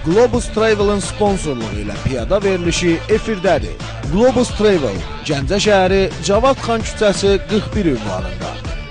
Globus Travel'ın sponsorluğu ilə piyada verilişi efirdədir. Globus Travel, Gəncə şəhəri, Cavad xan küçəsi 41 ünvanında.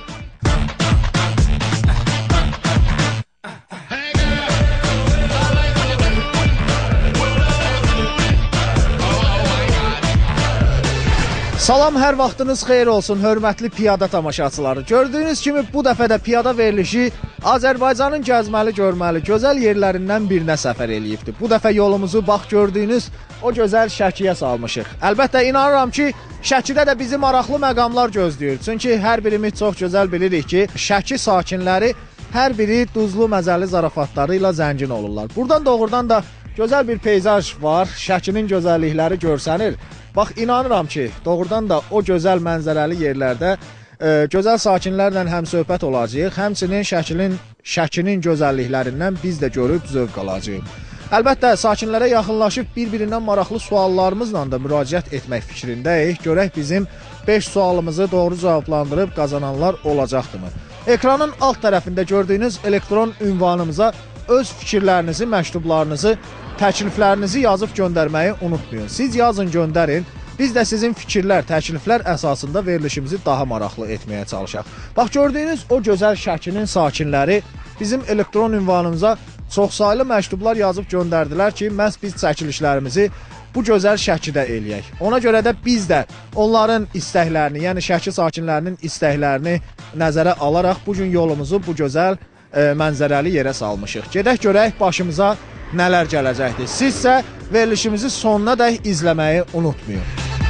Salam, hər vaxtınız xeyir olsun, hörmətli piyada tamaşaçıları. Gördüyünüz kimi bu dəfə də piyada verilişi Azərbaycanın gəzməli, görməli, gözəl yerlərindən birinə səfər eləyibdir. Bu dəfə yolumuzu bax gördüyünüz o gözəl Şəkiyə salmışıq. Əlbəttə inanıram ki, Şəkidə də bizi maraqlı məqamlar gözləyir. Çünki hər birimiz çox gözəl bilirik ki, Şəki sakinləri hər biri duzlu, məzəli zarafatları ilə zəngin olurlar. Buradan doğrudan da gözəl bir peyzaj var, Şəkinin gözəllikləri görsənir. Bax, inanıram ki, doğrudan da o gözəl mənzərəli yerlərdə gözəl sakinlərlə həmsöhbət olacağıq. Həmçinin Şəkinin gözəlliklərindən biz də görüb zövq alacağıq. Əlbəttə, sakinlərə yaxınlaşıb bir-birindən maraqlı suallarımızla da müraciət etmək fikrindəyik. Görək bizim 5 sualımızı doğru cavablandırıb qazananlar olacaqdımı? Ekranın alt tərəfində gördüyünüz elektron ünvanımıza öz fikirlərinizi, məktublarınızı, təkliflərinizi yazıb göndərməyi unutmayın. Siz yazın, göndərin. Biz də sizin fikirlər, təkliflər əsasında verilişimizi daha maraqlı etməyə çalışaq. Bax, gördüyünüz o gözəl Şəkinin sakinləri bizim elektron ünvanımıza çoxsaylı məktublar yazıb göndərdilər ki, məhz biz çəkilişlərimizi bu gözəl Şəkidə eləyək. Ona görə də biz də onların istəklərini, yəni Şəki sakinlərinin istəklərini nəzərə alaraq bugün yolumuzu bu gözəl mənzərəli yerə salmışıq. Gedək görək başımıza nələr gələcəkdir. Sizsə verilişimizi sonuna dək izləməyi unutmayın.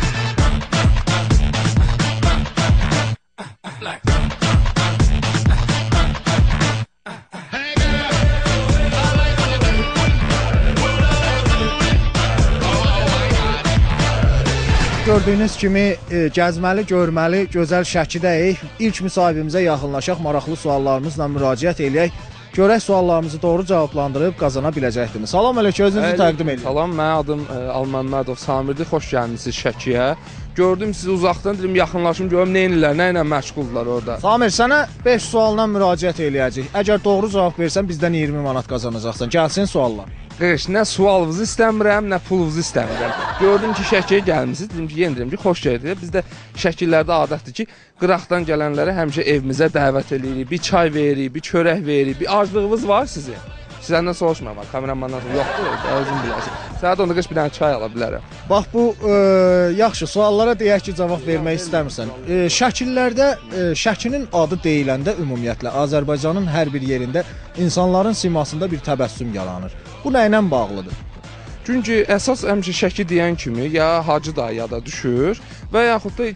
Gördüyünüz kimi gəzməli, görməli, gözəl Şəkidəyik. İlk müsahibimizə yaxınlaşaq, maraqlı suallarımızla müraciət eləyək. Görək suallarımızı doğru cavablandırıb qazana biləcəkdimi? Salam əleykum, özünüzü təqdim edin. Salam, mənim adım Alməmmədov Samirdir, xoş gəlmişsiniz Şəkiyə. Gördüm sizi uzaqdan, dedim yaxınlaşım, görüm neynirlər, nə ilə məşğuldular orada. Samir, sənə 5 sualla müraciət eləyəcək. Əgər doğru cavab versən, bizdən 20 manat qazanacaqsan. Gəlsin suallar. Qeş, nə sualınızı istəmirəm, nə pulunuzu istəmirəm. Gördüm ki, Şəkiyə gəlmişsiniz, dedim ki, yenə deyim ki, xoş gəldiniz. Bizdə Şəkillərdə adətdir ki, qıraqdan gələnlərə həmişə evimizə dəvət edirik, bir çay veririk, bir çörək veririk, bir aclığınız var sizin. Sizəndən soruşma, bax, kameramandan yoxdur, özün bilərsin. Sənə də onda qış bir dənə çay ala bilərəm. Bax, bu yaxşı, suallara deyək ki, cavab vermək istəmirsən. Şəkillərdə Şəkinin adı deyiləndə ümumiyyətlə Azərbaycanın hər bir yerində insanların simasında bir təbəssüm yaranır. Bu nə ilə bağlıdır? Çünki əsas həmişə Şəki deyən kimi ya Hacı dayı yada düşür və yaxud da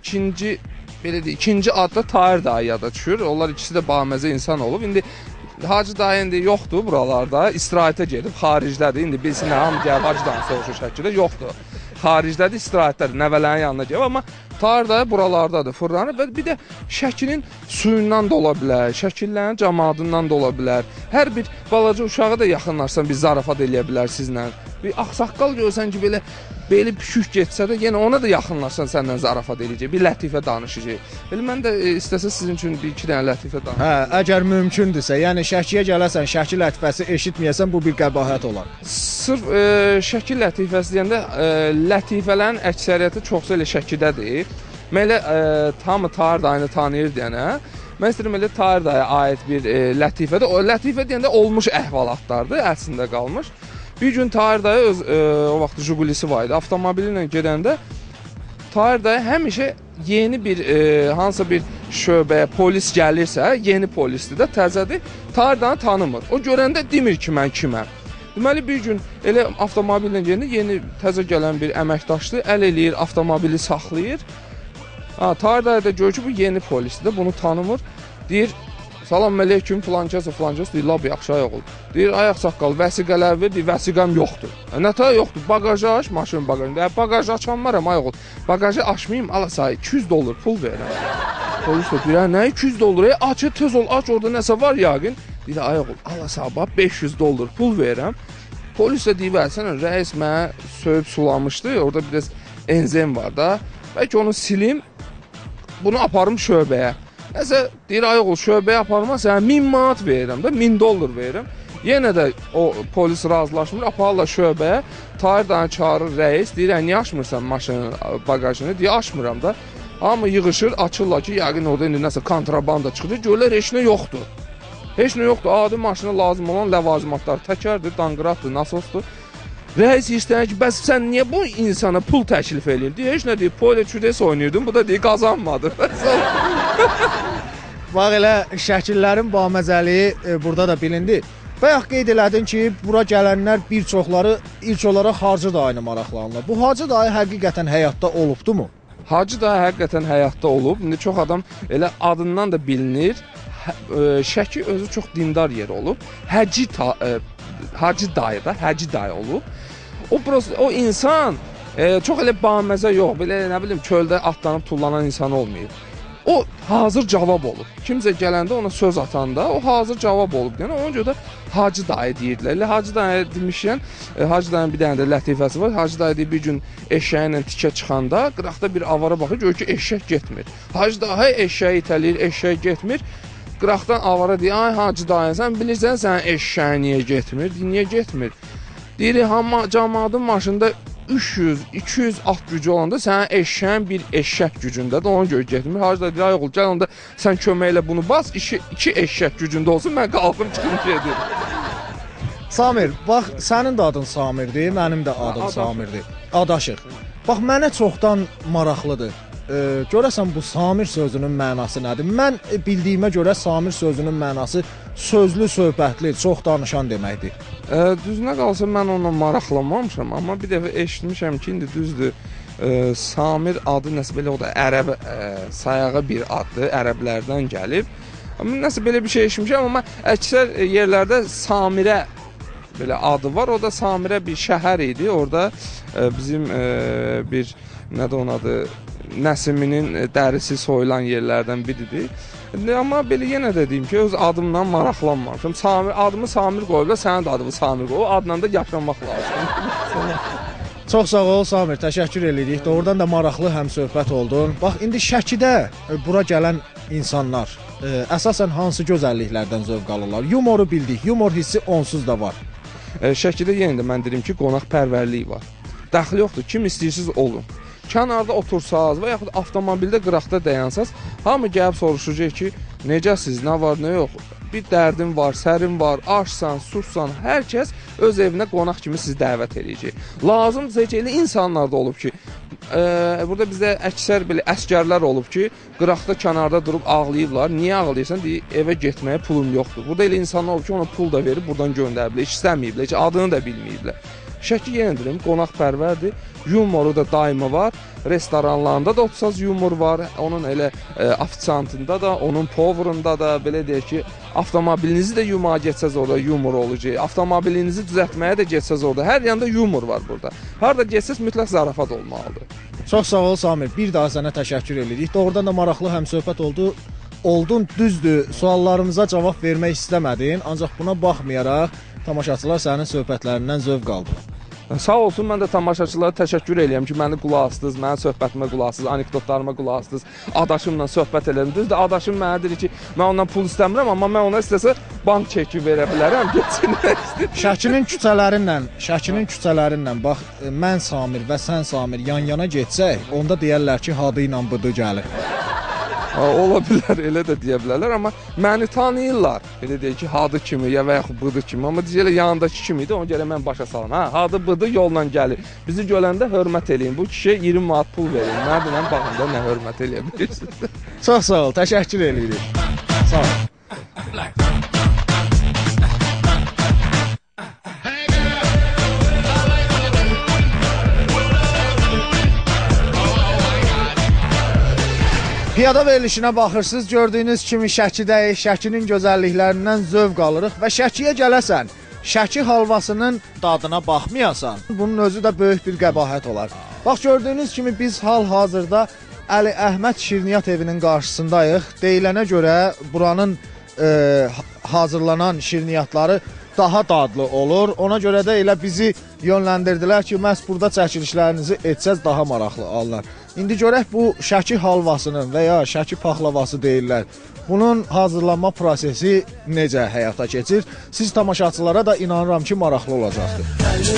ikinci adda Tahir dayı yada düşür. Onlar ikisi də baməzə insan olub. İndi Hacı dayı indi yoxdur buralarda, istirahətə gedib, xaricdədir. İndi bilsin, hamı gəlib Hacı dayı soruşur Şəkidə, yoxdur. Xaricdədir, istirahətdədir, nəvələrin yanına gəlib, amma Tahir dayı buralardadır, fırlanır və bir də Şəkinin suyundan da ola bilər, Şəkillərin cəmadından da ola bilər. Hər bir balaca uşağı da yaxınlarsan bir zarafat eləyə bilər sizlə. Bir ağsaqqal görsən ki, belə püşük getsə də yenə ona da yaxınlarsan səndən zarafat eləyəcək, bir lətifə danışacaq. Belə mən də istəsə sizin üçün bir iki dənə lətifə danışacaq. Hə, əgər mümkündürsə, yəni Şəkiyə gələsən, Şəki lətifəsi eşitməyəsən, bu bir qəbahət olar. Sırf Şəki lətifəsi deyəndə lətifələrin əksəriyyəti çoxsa elə Şəkidədir. Mən elə tamı Tahir dayını tanıyır deyənə, mən istəyirəm elə Tahir daya aid bir lətifədir. O lətifə deyəndə olmuş əhvalatlardır, əslində qalmış. Bir gün Tahir dayı o vaxt Jigulisi var idi, avtomobili ilə gedəndə Tahir dayı həmişə yeni bir hansısa bir şöbəyə polis gəlirsə, yeni polisdir də, təzədir, Tahir dayını tanımır. O görəndə demir ki, mən kiməm. Deməli, bir gün elə avtomobillə gedəndə yeni təzə gələn bir əməkdaşdır, əl eləyir, avtomobili saxlayır. Tahir dayı da görür ki, bu yeni polisdir də, bunu tanımır. Deyir, salam əleykum, filankəs, deyir, lab yaxşı ayaq ol. Deyir, ayaq saqqal, vəsiqələr ver, deyir, vəsiqəm yoxdur. Nətə yoxdur, bagajı aç, maşın bagajını. Deyir, bagajı açanmaram, ayaq ol. Bagajı açmayayım, ala sayı, $200 pul verirəm. Polis də deyir, nə $200? Aç, tez ol, aç, orada nəsə var yaqin. Deyir, ayaq ol, ala sabah $500 pul verirəm. Polis də deyir, sən rəis mənə söyüb sulamışdı, orada bir də enzim var da. Bəlkə onu silim, bunu aparım şöbəyə. Nəsə, deyir, ayıq ol, şöbəyə aparma, sənə $1000 verirəm də, $1000 verirəm. Yenə də o polis razılaşmır, aparırlar şöbəyə. Tahir dayını çağırır rəis, deyir, niyə açmırsan maşının bagajını? Deyir, açmıram da. Amma yığışır, açırlar ki, yəqin orada indi nəsə kontrabanda çıxır. Görürlər, heç nə yoxdur. Heç nə yoxdur, adi maşına lazım olan ləvazimatlar, təkərdir, danqıratdır, nasosdur. Rəis istəyir ki, bəs sən niyə bu insana pul təklif eləyir? Deyir, heç nə deyir, Pole Çudes oynuyordun, bu da deyir, qazanmadı. Bax elə şəkillərin baməzəliyi burada da bilindi. Bayaq qeyd elədin ki, bura gələnlər bir çoxları ilk olaraq Hacı dayını maraqlanırlar. Bu Hacı dayı həqiqətən həyatda olubdumu? Hacı dayı həqiqətən həyatda olub. İndi çox adam elə adından da bilinir. Şəki özü çox dindar yer olub. Hacı dayı da, Hacı dayı olub. O insan çox elə baməzə yox, belə nə bilim çöldə atlanıb tullanan insan olmayıb. O hazır cavab olub. Kimsə gələndə ona söz atanda o hazır cavab olub. Yəni ona görə də Hacı dayı deyirdilər. Elə Hacı dayı demişkən, Hacı dayının bir dənə də lətifəsi var. Hacı dayı deyir, bir gün eşəyi ilə tikə çıxanda qıraqda bir avara baxır, görür ki, eşək getmir. Hacı dayı eşəyi itələyir, eşək getmir. Qıraqdan avara deyir, ay Hacı dayı, sən bilirsən sənin eşəyin niyə getmir? Deyir, niyə getmir? Deyir, cəmaatın maşında 300-200 at gücü olanda sənin eşəyin bir eşək gücündədir, ona görə getmir. Hacı da deyir, ay oğul, gəl onda sən köməklə bunu bas, iki eşək gücündə olsun, mən qalxım çıxım gedir. Samir, bax, sənin də adın Samirdir, mənim də adım Samirdir. Adaşıq. Bax, mənə çoxdan maraqlıdır. Görəsən bu Samir sözünün mənası nədir? Mən bildiyimə görə Samir sözünün mənası sözlü, söhbətli, çox danışan deməkdir. Düzünə qalsa mən onunla maraqlanmamışam, amma bir dəfə eşitmişəm ki, indi düzdür, Samir adı nəsə belə o da ərəb sayağı bir addır, ərəblərdən gəlib. Nəsə belə bir şey eşitmişəm, amma əksər yerlərdə Samirə belə adı var, o da Samirə bir şəhər idi, orada bizim bir, nədir onun adı, Nəsiminin dərisi soyulan yerlərdən biridir. Amma belə yenə də deyim ki, öz adımdan maraqlanmamışam. Adımı Samir qoyublar, sənin də adını Samir qoyub, o adla da yaşamaq lazımdır. Çox sağ ol Samir, təşəkkür edirik. Doğrudan da maraqlı həm söhbət oldun. Bax, indi Şəkidə bura gələn insanlar əsasən hansı gözəlliklərdən zövq alırlar? Yumoru bildik, yumor hissi onsuz da var. Şəkidə yenə də mən deyim ki, qonaqpərvərlik var. Dəxli yoxdur, kim istəyirsiniz olun. Kənarda otursaz və yaxud avtomobildə qıraqda dayansaz, hamı gəlib soruşacaq ki, necəsiz, nə var, nə yox, bir dərdin var, sərin var, aşsan, sussan, hər kəs öz evinə qonaq kimi sizi dəvət edəcək. Lazımdırsa heç elə insanlar da olub ki, burada bizdə əksər belə əskərlər olub ki, qıraqda, kənarda durub ağlayıblar. Niyə ağlayırsan? Deyir, evə getməyə pulum yoxdur. Burada elə insanlar olub ki, ona pul da verib, buradan göndəriblər, heç istəməyiblər, heç adını da bilməyiblər. Şəki yenə deyirəm, qonaqpərvərdir, yumoru da daima var, restoranlarında da otsaz yumor var, onun elə afisantında da, onun povrunda da, belə deyək ki, avtomobilinizi də yumağa getsəz orada yumor olacaq, avtomobilinizi düzəltməyə də getsəz orada, hər yanda yumor var burada. Harada getsəz mütləq zarafat olmalıdır. Çox sağ ol Samir, bir daha sənə təşəkkür edirik. Doğrudan da maraqlı həm söhbət oldun, düzdür, suallarımıza cavab vermək istəmədin, ancaq buna baxmayaraq tamaşaçılar sənin söhbətlərindən zövq aldı. Sağ olsun, mən də tamaşaçılara təşəkkür edirəm ki, məni qulaq asdınız, mənim söhbətimə qulaq asdınız, anekdotlarıma qulaq asdınız, adaşımla söhbət elədim. Düzdür, adaşım mənə deyir ki, mən ondan pul istəmirəm, amma mən ona istəsə bank çeki verə bilərəm, geçsinlər istəyir. Şəkinin küçələrindən, bax, mən Samir və sən Samir yan-yana getsək, onda deyərlər ki, hadı ilə bıdı gəlir. Ola bilər, elə də deyə bilərlər, amma məni tanıyırlar. Elə deyək ki, hadı kimi, ya və yaxud bıdı kimi, amma deyirlər yanındakı kimi idi, ona görə mən başa salam. Hadı bıdı yolla gəlir. Bizi görəndə hörmət eləyin. Bu kişiyə 20 manat pul verin. Mən deyirəm, baxın da nə hörmət eləyə bilirsiniz. Çox sağ ol, təşəkkür edirik. Sağ ol. Piyada verilişinə baxırsınız, gördüyünüz kimi Şəkidəyik, Şəkinin gözəlliklərindən zövq alırıq və Şəkiyə gələsən, Şəki halvasının dadına baxmayasan, bunun özü də böyük bir qəbahət olar. Bax, gördüyünüz kimi biz hal-hazırda Əli Əhməd Şirniyyat evinin qarşısındayıq. Deyilənə görə buranın hazırlanan şirniyyatları daha dadlı olur. Ona görə də elə bizi yönləndirdilər ki, məhz burada çəkilişlərinizi etsəz daha maraqlı alırlar. İndi görək bu Şəki halvasının və ya Şəki paxlavası deyirlər. bunun hazırlanma prosesi necə həyata keçir? Siz tamaşaçılara da inanıram ki, maraqlı olacaqdır.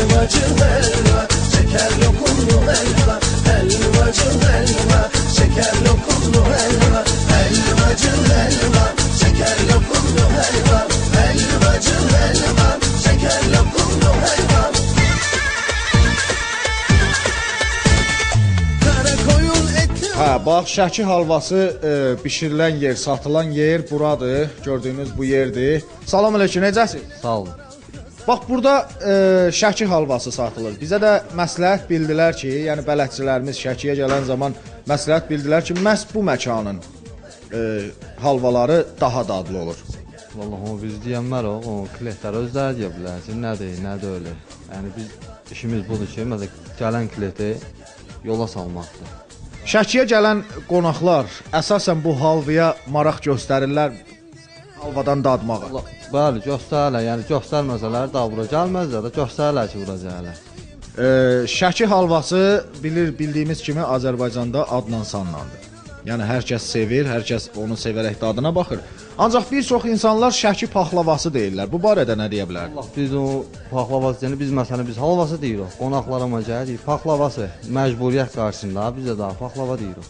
Bax, Şəki halvası bişirilən yer, satılan yer buradır. Gördüyünüz bu yerdir. Salam əleykum, necəsiz? Sağ olun. Bax, burada Şəki halvası satılır. Bizə də məsləhət bildilər ki, yəni bələdçilərimiz Şəkiyə gələn zaman məsləhət bildilər ki, məhz bu məkanın halvaları daha dadlı olur. Vallahi o biz deyənlər o klientlər özləri deyə bilər ki, nədir öyle. Yəni biz işimiz budur ki, məsələn, gələn klienti yola salmaqdır. Şəkiyə gələn qonaqlar əsasən bu halvaya maraq göstərirlər, halvadan dadmağa. Bəli, göstərirlər. Yəni göstərməsələr da bura gəlməzlər də, göstərirlər ki, bura gəlirlər. Şəki halvası bildiyimiz kimi Azərbaycanda adla sanlandı. Yəni hər kəs sevir, hər kəs onu sevərək dadına baxır. Ancaq bir çox insanlar Şəki paxlavası deyirlər. Bu barədə nə deyə bilərsiniz? Allah, biz o paxlavası deyəni, biz halvası deyirik. Qonaqlarıma gəlir, paxlavası məcburiyyət qarşısında bizə daha paxlava deyirik.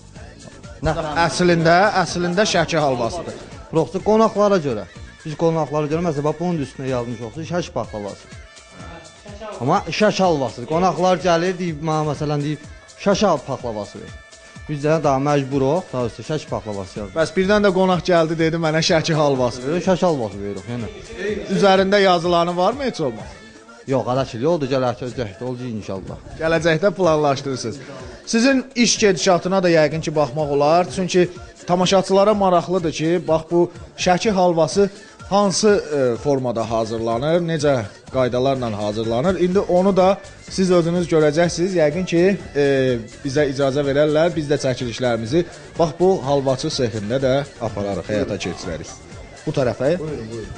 Əslində Şəki halvasıdır. Prosta qonaqlara görə. Biz qonaqlara görə məsələn bunun üstünə yazmış olsa Şəki paxlavası. Amma Şəki halvasıdır. Qonaqlar gəlir, deyib məsələn deyib Şəki paxlavası. Biz də daha məcburuq, daha üstə Şəki paxlavası yazırıq. Bəs birdən də qonaq gəldi, dedi mənə Şəki halvası. Şəki halvası veririk, yəni. Üzərində yazılanı varmı heç olmaz? Yox, ələkili oldu, gələcəkdə olacaq inşallah. Gələcəkdə planlaşdırırsınız. Sizin iş gedişatına da yəqin ki, baxmaq olar. Çünki tamaşaçılara maraqlıdır ki, bax bu Şəki halvası hansı formada hazırlanır, necə qaydalarla hazırlanır. İndi onu da siz özünüz görəcəksiniz. Yəqin ki, bizə icazə verərlər, biz də çəkilişlərimizi bax bu halvaçı sexində də apararıq, həyata keçirərik. Bu tərəfə. Buyurun, buyurun.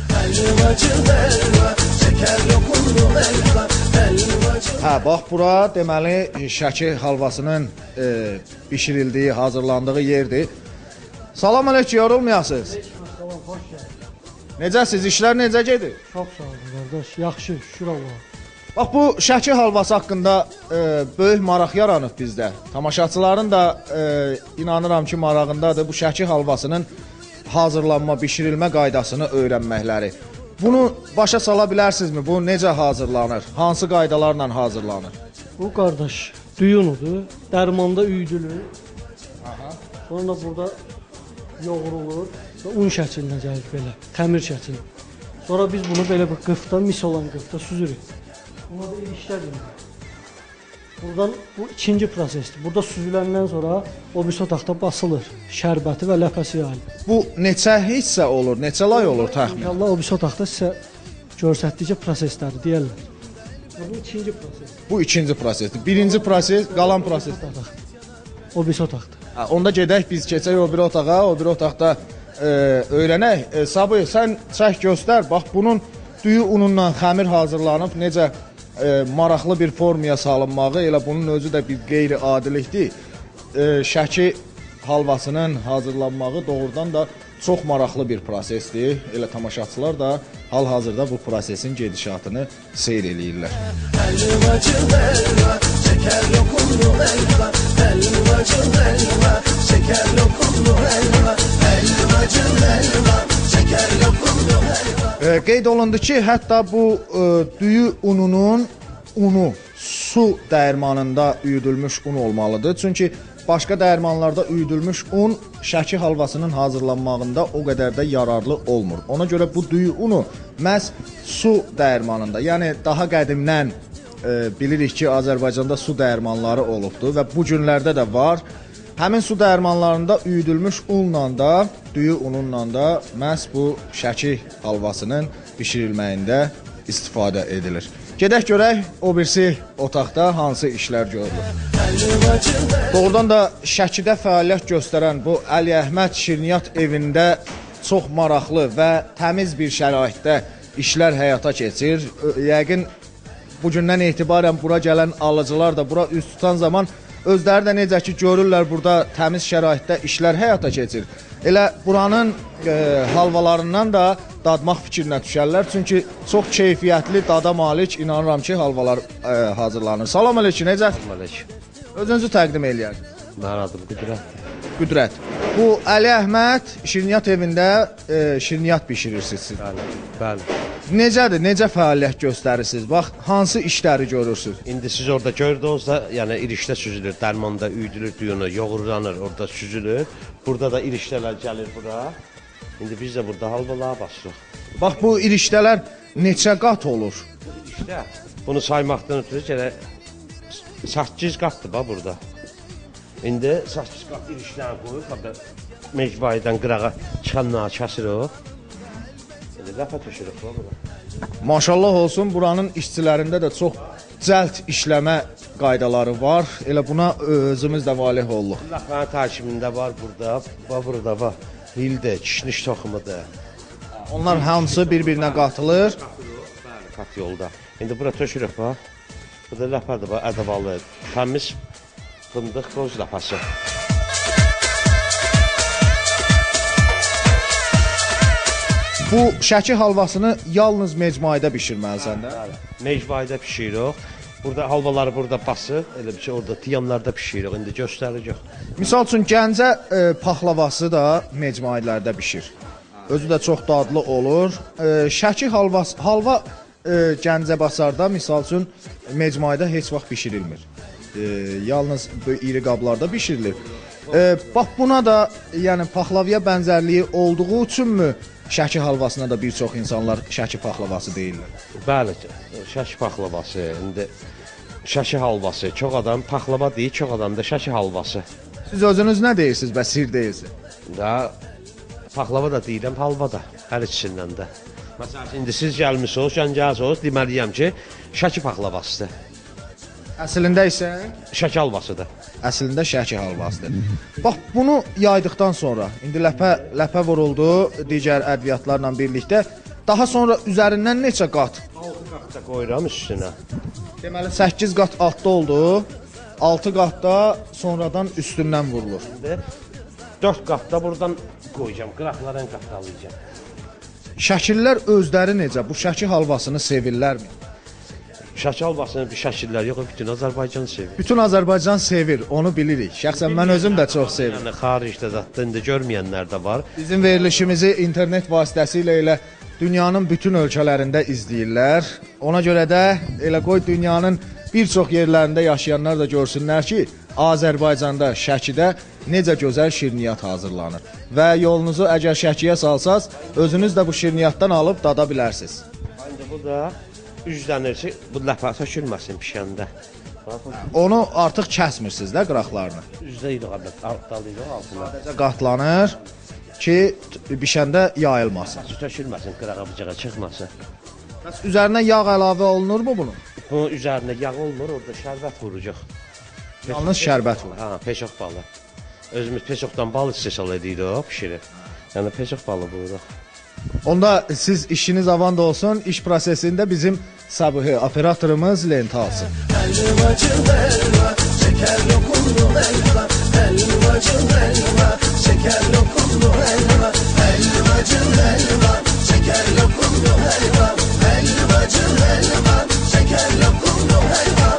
Bax bura deməli Şəki halvasının bişirildiyi, hazırlandığı yerdir. Salam əleykum, yorulmayasınız. Salam, xoş gəldin. Necəsiz, işlər necə gedir? Çox sağ olun qardaş, yaxşı, şükür Allaha. Bax bu Şəki halvası haqqında böyük maraq yaranıb bizdə. Tamaşaçıların da inanıram ki, marağındadır bu Şəki halvasının hazırlanma, bişirilmə qaydasını öyrənməkləri. Bunu başa sala bilərsinizmi? Bu necə hazırlanır? Hansı qaydalarla hazırlanır? Bu qardaş düyunudur, dərmanda üydülür. Sonra burada yoğrulur və un şəklinə gəlir belə, xəmir şəklinə. Sonra biz bunu belə bir qıfda, mis olan qıfda süzürük. Buna da ilişlər edilir. Buradan bu ikinci prosesdir. Burada süzüləndən sonra o bir otaqda basılır. Şərbəti və ləpəsi yayılır. Bu neçə hissə olur, neçə lay olur təxmin? İnşallah o bir otaqda sizə göstərdikcə prosesləri deyərlər. Bu ikinci proses. Bu ikinci prosesdir. Birinci proses, qalan proses. O bir otaqdır. Onda gedək biz keçək o bir otağa, o bir otaqda öyrənək. Sabı, sən çək göstər. Bax bunun düyü unundan xəmir hazırlanıb necə maraqlı bir formaya salınmağı, elə bunun özü də bir qeyri-adilikdir. Şəki halvasının hazırlanmağı doğrudan da çox maraqlı bir prosesdir. Elə tamaşaçılar da hal-hazırda bu prosesin gedişatını seyr eləyirlər. Qeyd olundu ki, hətta bu düyü ununun su dəyirmanında üyüdülmüş un olmalıdır. Çünki başqa dəyirmanlarda üyüdülmüş un Şəki halvasının hazırlanmağında o qədər də yararlı olmur. Ona görə bu düyü unu məhz su dəyirmanında, yəni daha qədimdən bilirik ki, Azərbaycanda su dəyirmanları olubdur və bu günlərdə də var. Həmin su dəyirmanlarında üyüdülmüş unla da, düyü ununla da məhz bu Şəki halvasının bişirilməyində istifadə edilir. Gedək görək o birisi otaqda hansı işlər görülür. Doğrudan da Şəkidə fəaliyyət göstərən bu Əli Əhməd Şirniyyat evində çox maraqlı və təmiz bir şəraitdə işlər həyata keçir. Yəqin bugündən etibarən bura gələn alıcılar da bura üst tutan zaman özləri də necə ki görürlər burada təmiz şəraitdə işlər həyata keçir. Elə buranın halvalarından da dadmaq fikrinə düşərlər. Çünki çox keyfiyyətli, dada malik, inanıram ki, halvalar hazırlanır. Salam əleykum, necə? Əleykum. Özünüzü təqdim eləyərsiniz. Mənim adım Qüdrət. Qüdrət. Bu Əli Əhməd şirniyyat evində şirniyyat bişirirsiniz siz. Bəli. Necədir? Necə fəaliyyət göstərirsiniz? Bax, hansı işləri görürsünüz? İndi siz orada gördünüz da, yəni irişdə süzülür, dərmanda üydülür, düyünü yoğurlanır, orada süzülür. Burada da irişdələr gəlir bura. İndi biz də burada halvalığa basırıq. Bax, bu irişdələr neçə qat olur? İşdə bunu saymaqdan ötürü gələ 8 qatdır bax burada. İndi 8 qat irişdən qoyub, burada mecbaydan qırağa çıxanları kəsirik. İndi ləpə töşürük bura. Maşallah olsun, buranın işçilərində də çox cəld işləmə qaydaları var. Elə buna özümüz də valeh olduq. Ləpənin tərkibində var burada, burada var. Hildir, kişniş toxumudur. Onlar hamısı bir-birinə qatılır. Bəli, qat yolda. İndi bura töşürük bax. Bu da ləpədir bax, ədəbalı, təmiz fındıq qoz ləpəsi. Bu Şəki halvasını yalnız mecmuayda bişirməlisən də. Mecbayda pişiririk. Burada halvaları burada basır, elə bir şey orada tiyanlarda pişiririk. İndi göstəririk. Misal üçün Gəncə paxlavası da mecmuaylarda bişir. Özü də çox dadlı olur. Şəki halva Gəncəbasarda misal üçün mecmuayda heç vaxt bişirilmir. Yalnız iri qablarda bişirilir. Bax buna da yəni paxlavaya bənzərliyi olduğu üçünmü Şəki halvasına da bir çox insanlar Şəki paxlavası deyirlər? Bəli, Şəki paxlavası, indi Şəki halvası, çox adam paxlava deyir, çox adam da Şəki halvası. Siz özünüz nə deyirsiniz və sir deyirsiniz? Da paxlava da deyirəm, halva da, hər ikisindən də. Məsələn, indi siz gəlmisiniz, gəncəsiniz, deməliyəm ki, Şəki paxlavasıdır. Əslində isə Şəki halvasıdır. əslində Şəki halvasıdır. Bax bunu yaydıqdan sonra indi ləpə vuruldu digər ədviyyatlarla birlikdə. Daha sonra üzərindən neçə qat? 6 qat da qoyuram üstünə. Deməli 8 qat altda oldu. 6 qat da sonradan üstündən vurulur. İndi 4 qat da buradan qoyacağam, qıraqlardan qatlayacağam. Şəkillər özləri necə? Bu Şəki halvasını sevirlərmi? Şəki halvasının bir şəkilləri yox, bütün Azərbaycan sevir. Bütün Azərbaycan sevir, onu bilirik. Şəxsən mən özüm də çox sevirəm. Yəni xaricdə zətdə indi görməyənlər də var. Bizim verilişimizi internet vasitəsilə elə dünyanın bütün ölkələrində izləyirlər. Ona görə də elə qoy dünyanın bir çox yerlərində yaşayanlar da görsünlər ki, Azərbaycanda, Şəkidə necə gözəl şirniyyat hazırlanır. Və yolunuzu əgər Şəkiyə salsaz, özünüz də bu şirniyyatdan alıb dada bilərsiniz. İndi bu da üzlənir ki, bu ləpə tökülməsin pişəndə. Onu artıq kəsmirsiniz də qıraqlarını. Üzdə ilə dalıyıq altına. Sadəcə qatlanır ki, bişəndə yayılmasın. Su tökülməsin, qırağa bıcağa çıxmasın. Bəs üzərinə yağ əlavə olunurmu bunun? Bunun üzərində yağ olmur, orada şərbət vurucuq. Yalnız şərbət var. Ha, peşoq balı. Özümüz peşoqdan bal istehsal edirik, pişirir. Yəni peşoq balı vururuq. Onda siz işiniz avanda olsun, iş prosesində bizim Sabihi operatorumuz lenti alsın. Helvacı helva, şeker lokumlu helva, helvacı helva, şeker lokumlu helva, helvacı helva, şeker lokumlu helva, helvacı helva, şeker lokumlu helva.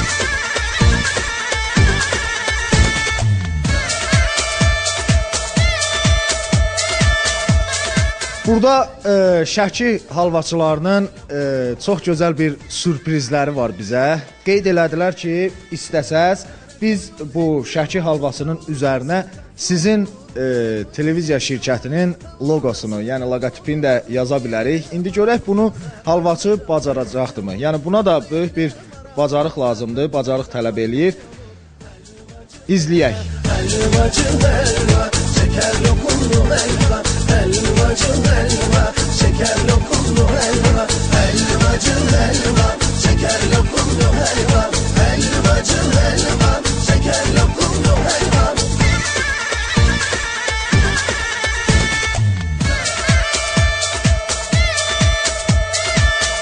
Burada Şəki halvaçılarının çox gözəl bir sürprizləri var bizə. Qeyd elədilər ki, istəsəz biz bu Şəki halvasının üzərinə sizin televiziya şirkətinin loqosunu, yəni loqotipini də yaza bilərik. İndi görək bunu halvaçı bacaracaqdırmı? Yəni buna da böyük bir bacarıq lazımdır, bacarıq tələb eləyir. İzləyək. Helvacı helva, şeker lokumlu helva, helvacı helva, şeker lokumlu helva, helvacı helva, şeker lokumlu helva, helvacı helva, şeker lokumlu helva.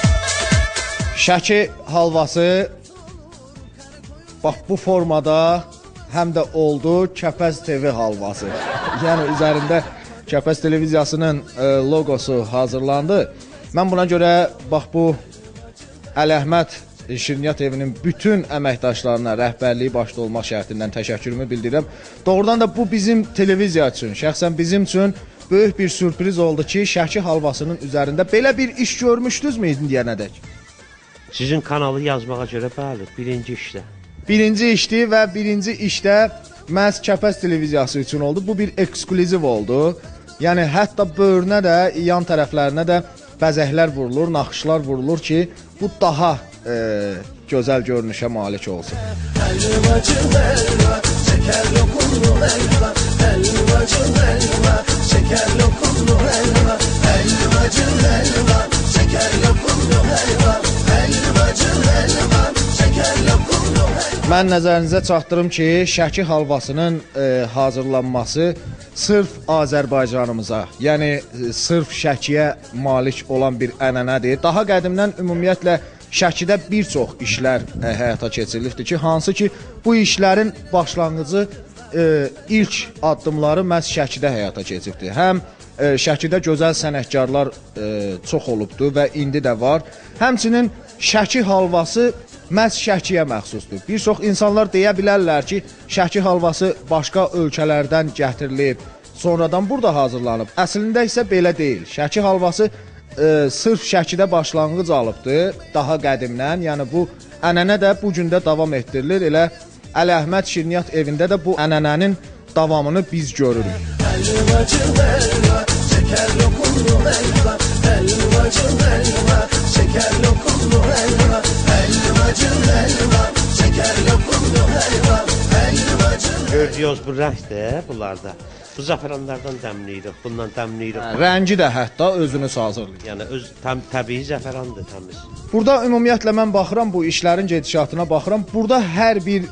Şəki halvası bax bu formada həm də oldu Kəpəz TV halvası. Yəni üzərində Kəpəz televiziyasının loqosu hazırlandı. Mən buna görə bax bu Əli Əhməd Şirniyyat evinin bütün əməkdaşlarına rəhbərliyi başda olmaq şərtindən təşəkkürümü bildirirəm. Doğrudan da bu bizim televiziya üçün, şəxsən bizim üçün böyük bir sürpriz oldu ki, Şəki halvasının üzərində belə bir iş görmüşdünüzmü indiyənədək? Sizin kanalı yazmağa görə bəli, birinci işdə. Birinci işdi və birinci işdə məhz Kəpəz televiziyası üçün oldu. Bu bir ekskluziv oldu. Yəni hətta böğrünə də, yan tərəflərinə də bəzəklər vurulur, naxışlar vurulur ki, bu daha gözəl görünüşə malik olsun. Helvacı helva, şeker lokumlu helva. Helvacı helva, şeker lokumlu helva. Helvacı helva, şeker lokumlu helva. Helvacı helva, şeker lokumlu helva. Mən nəzərinizə çatdırım ki, Şəki halvasının hazırlanması sırf Azərbaycanımıza, yəni sırf Şəkiyə malik olan bir ənənədir. Daha qədimdən ümumiyyətlə Şəkidə bir çox işlər həyata keçirilibdir ki, hansı ki bu işlərin başlanğıcı ilk addımları məhz Şəkidə həyata keçibdir. Həm Şəkidə gözəl sənətkarlar çox olubdur və indi də var. Həmçinin Şəki halvası məhz Şəkiyə məxsusdur. Bir çox insanlar deyə bilərlər ki, Şəki halvası başqa ölkələrdən gətirilib, sonradan burada hazırlanıb. Əslində isə belə deyil. Şəki halvası sırf Şəkidə başlanğıc alıbdır, daha qədimdən. Yəni bu ənənə də bu gün də davam etdirilir. Elə Əli Əhməd Şirniyyat evində də bu ənənənin davamını biz görürük. Helvacı helva, şeker lokumlu helva. Helvacı helva, şeker lokumlu helva. Helvacı helva, şeker lokumlu helva. Helvacı Gördüyünüz bu rəngdir bunlarda. Bu zəfəranlardan dəmləyirik, bundan dəmləyirik. Rəngi də hətta özünü hazırlayır. Yəni öz təbii zəfərandır, təmiz. Burada ümumiyyətlə mən baxıram bu işlərin gedişatına baxıram. Burada hər bir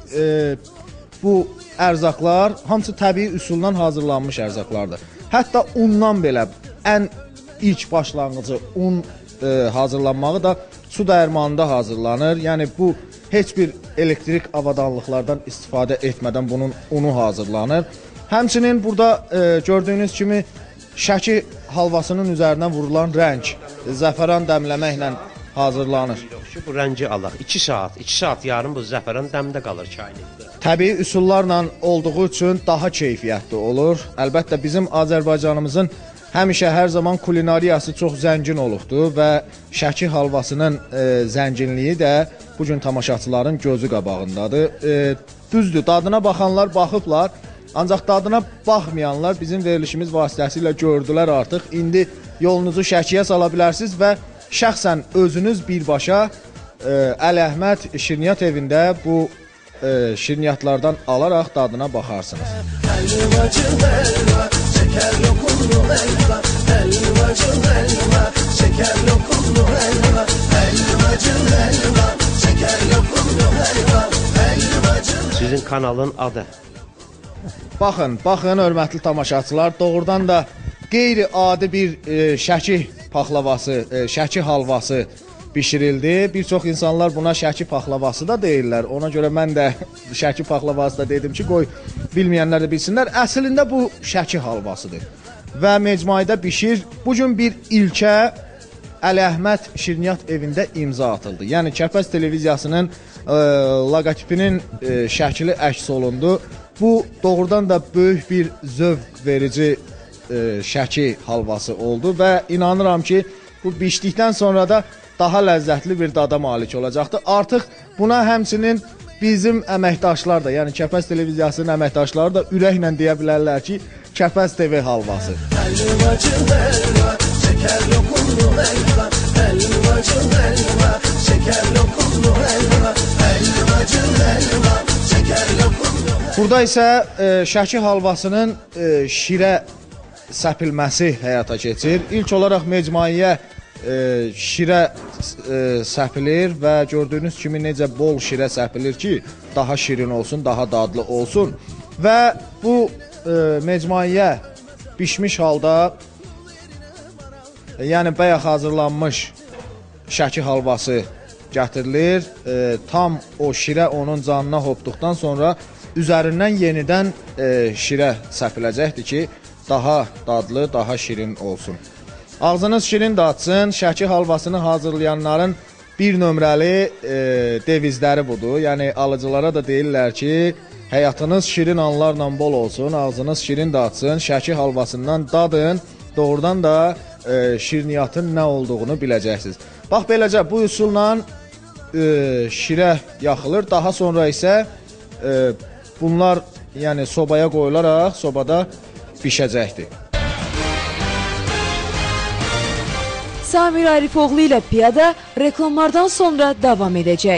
bu ərzaqlar hamısı təbii üsulla hazırlanmış ərzaqlardır. Hətta undan belə ən ilk başlanğıcı un hazırlanmağı da su dəyirmanında hazırlanır. Yəni bu heç bir elektrik avadanlıqlardan istifadə etmədən bunun unu hazırlanır. Həmçinin burada gördüyünüz kimi Şəki halvasının üzərinə vurulan rəng zəfəran dəmləməklə hazırlanır. Bu rəngi alaq. 2 saat yarım bu zəfəran dəmdə qalır çaylıqda. Təbii üsullarla olduğu üçün daha keyfiyyətli olur. Əlbəttə bizim Azərbaycanımızın həmişə hər zaman kulinariyası çox zəngin olubdur və Şəki halvasının zənginliyi də bu gün tamaşaçıların gözü qabağındadır. Düzdür, dadına baxanlar baxıblar. Ancaq dadına baxmayanlar bizim verilişimiz vasitəsilə gördülər artıq. İndi yolunuzu Şəkiyə sala bilərsiniz və şəxsən özünüz birbaşa Əli Əhməd Şirniyyat evində bu şirniyyatlardan alaraq dadına baxarsınız. helvacı helva, şeker lokumlu helva. Helvacı helva, şeker lokumlu helva. Helvacı helva, şeker lokumlu helva. Helvacı. Sizin kanalın adı. Baxın, hörmətli tamaşaçılar, doğrudan da qeyri-adi bir Şəki paxlavası, Şəki halvası bişirildi. Bir çox insanlar buna Şəki paxlavası da deyirlər. Ona görə mən də Şəki paxlavası da dedim ki, qoy bilməyənlər də bilsinlər. Əslində bu Şəki halvasıdır və mecmuədə bişir. Bugün bir ilkə Əli Əhməd Şirniyyat evində imza atıldı. Yəni Kəpəz televiziyasının loqotipinin şəkli əks olundu. Bu doğrudan da böyük bir zövq verici Şəki halvası oldu və inanıram ki, bu bişdikdən sonra da daha ləzzətli bir dada malik olacaqdır. Artıq buna həmçinin bizim əməkdaşlar da, yəni Kəpəz televiziyasının əməkdaşları da ürəklə deyə bilərlər ki, Kəpəz TV halvası. Helvacı helva, şeker lokumlu helva. Helvacı helva, şeker lokumlu helva. Helvacı helva, şeker lokumlu helva. Burada isə Şəki halvasının şirə səpilməsi həyata keçir. İlk olaraq mecmuəyə şirə səpilir və gördüyünüz kimi necə bol şirə səpilir ki, daha şirin olsun, daha dadlı olsun. Və bu mecmuəyə bişmiş halda, yəni bayaq hazırlanmış Şəki halvası gətirilir. Tam o şirə onun canına hopduqdan sonra üzərindən yenidən şirə səpiləcəkdir ki, daha dadlı, daha şirin olsun. Ağzınız şirin datsın, şəki halvasını hazırlayanların bir nömrəli devizləri budur. Yəni alıcılara da deyirlər ki, həyatınız şirin anlarla bol olsun, ağzınız şirin datsın, şəki halvasından dadın, doğrudan da şirniyyatın nə olduğunu biləcəksiniz. Bax beləcə bu üsulla şirə yaxılır, daha sonra isə bunlar yəni sobaya qoyularaq sobada bişəcəkdir. Samir Arifoğlu ilə Piyada reklamlardan sonra davam edəcək.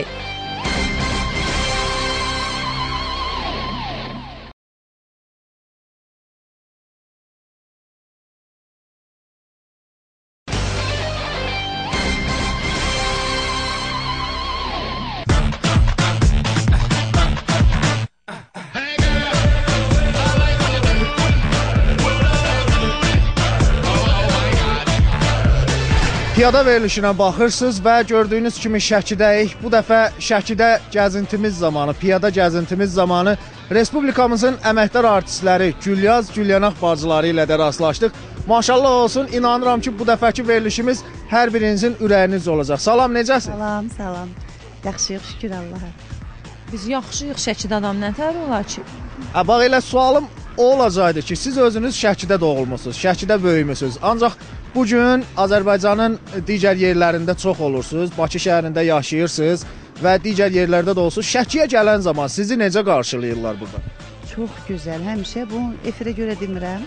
Piyada verilişinə baxırsınız və gördüyünüz kimi Şəkidəyik. Bu dəfə Şəkidə gəzintimiz zamanı, piyada gəzintimiz zamanı Respublikamızın əməkdar artistləri Gülyaz, Gülyanaq bacıları ilə də rastlaşdıq. Maşallah olsun, inanıram ki, bu dəfəki verilişimiz hər birinizin ürəyiniz olacaq. Salam, necəsiz? Salam, salam. Yaxşıyıq, şükür Allaha. Biz yaxşıyıq, Şəkidə adam nətər olar ki? Bax, elə sualım o olacaqdı ki, siz özünüz Şəkidə doğulmusunuz, Şəkidə böyümüsünüz. Ancaq bugün Azərbaycanın digər yerlərində çox olursunuz, Bakı şəhərində yaşayırsınız və digər yerlərdə də olsunuz. Şəkiyə gələn zaman sizi necə qarşılayırlar burada? Çox gözəl, həmişə bunu efirə görə demirəm.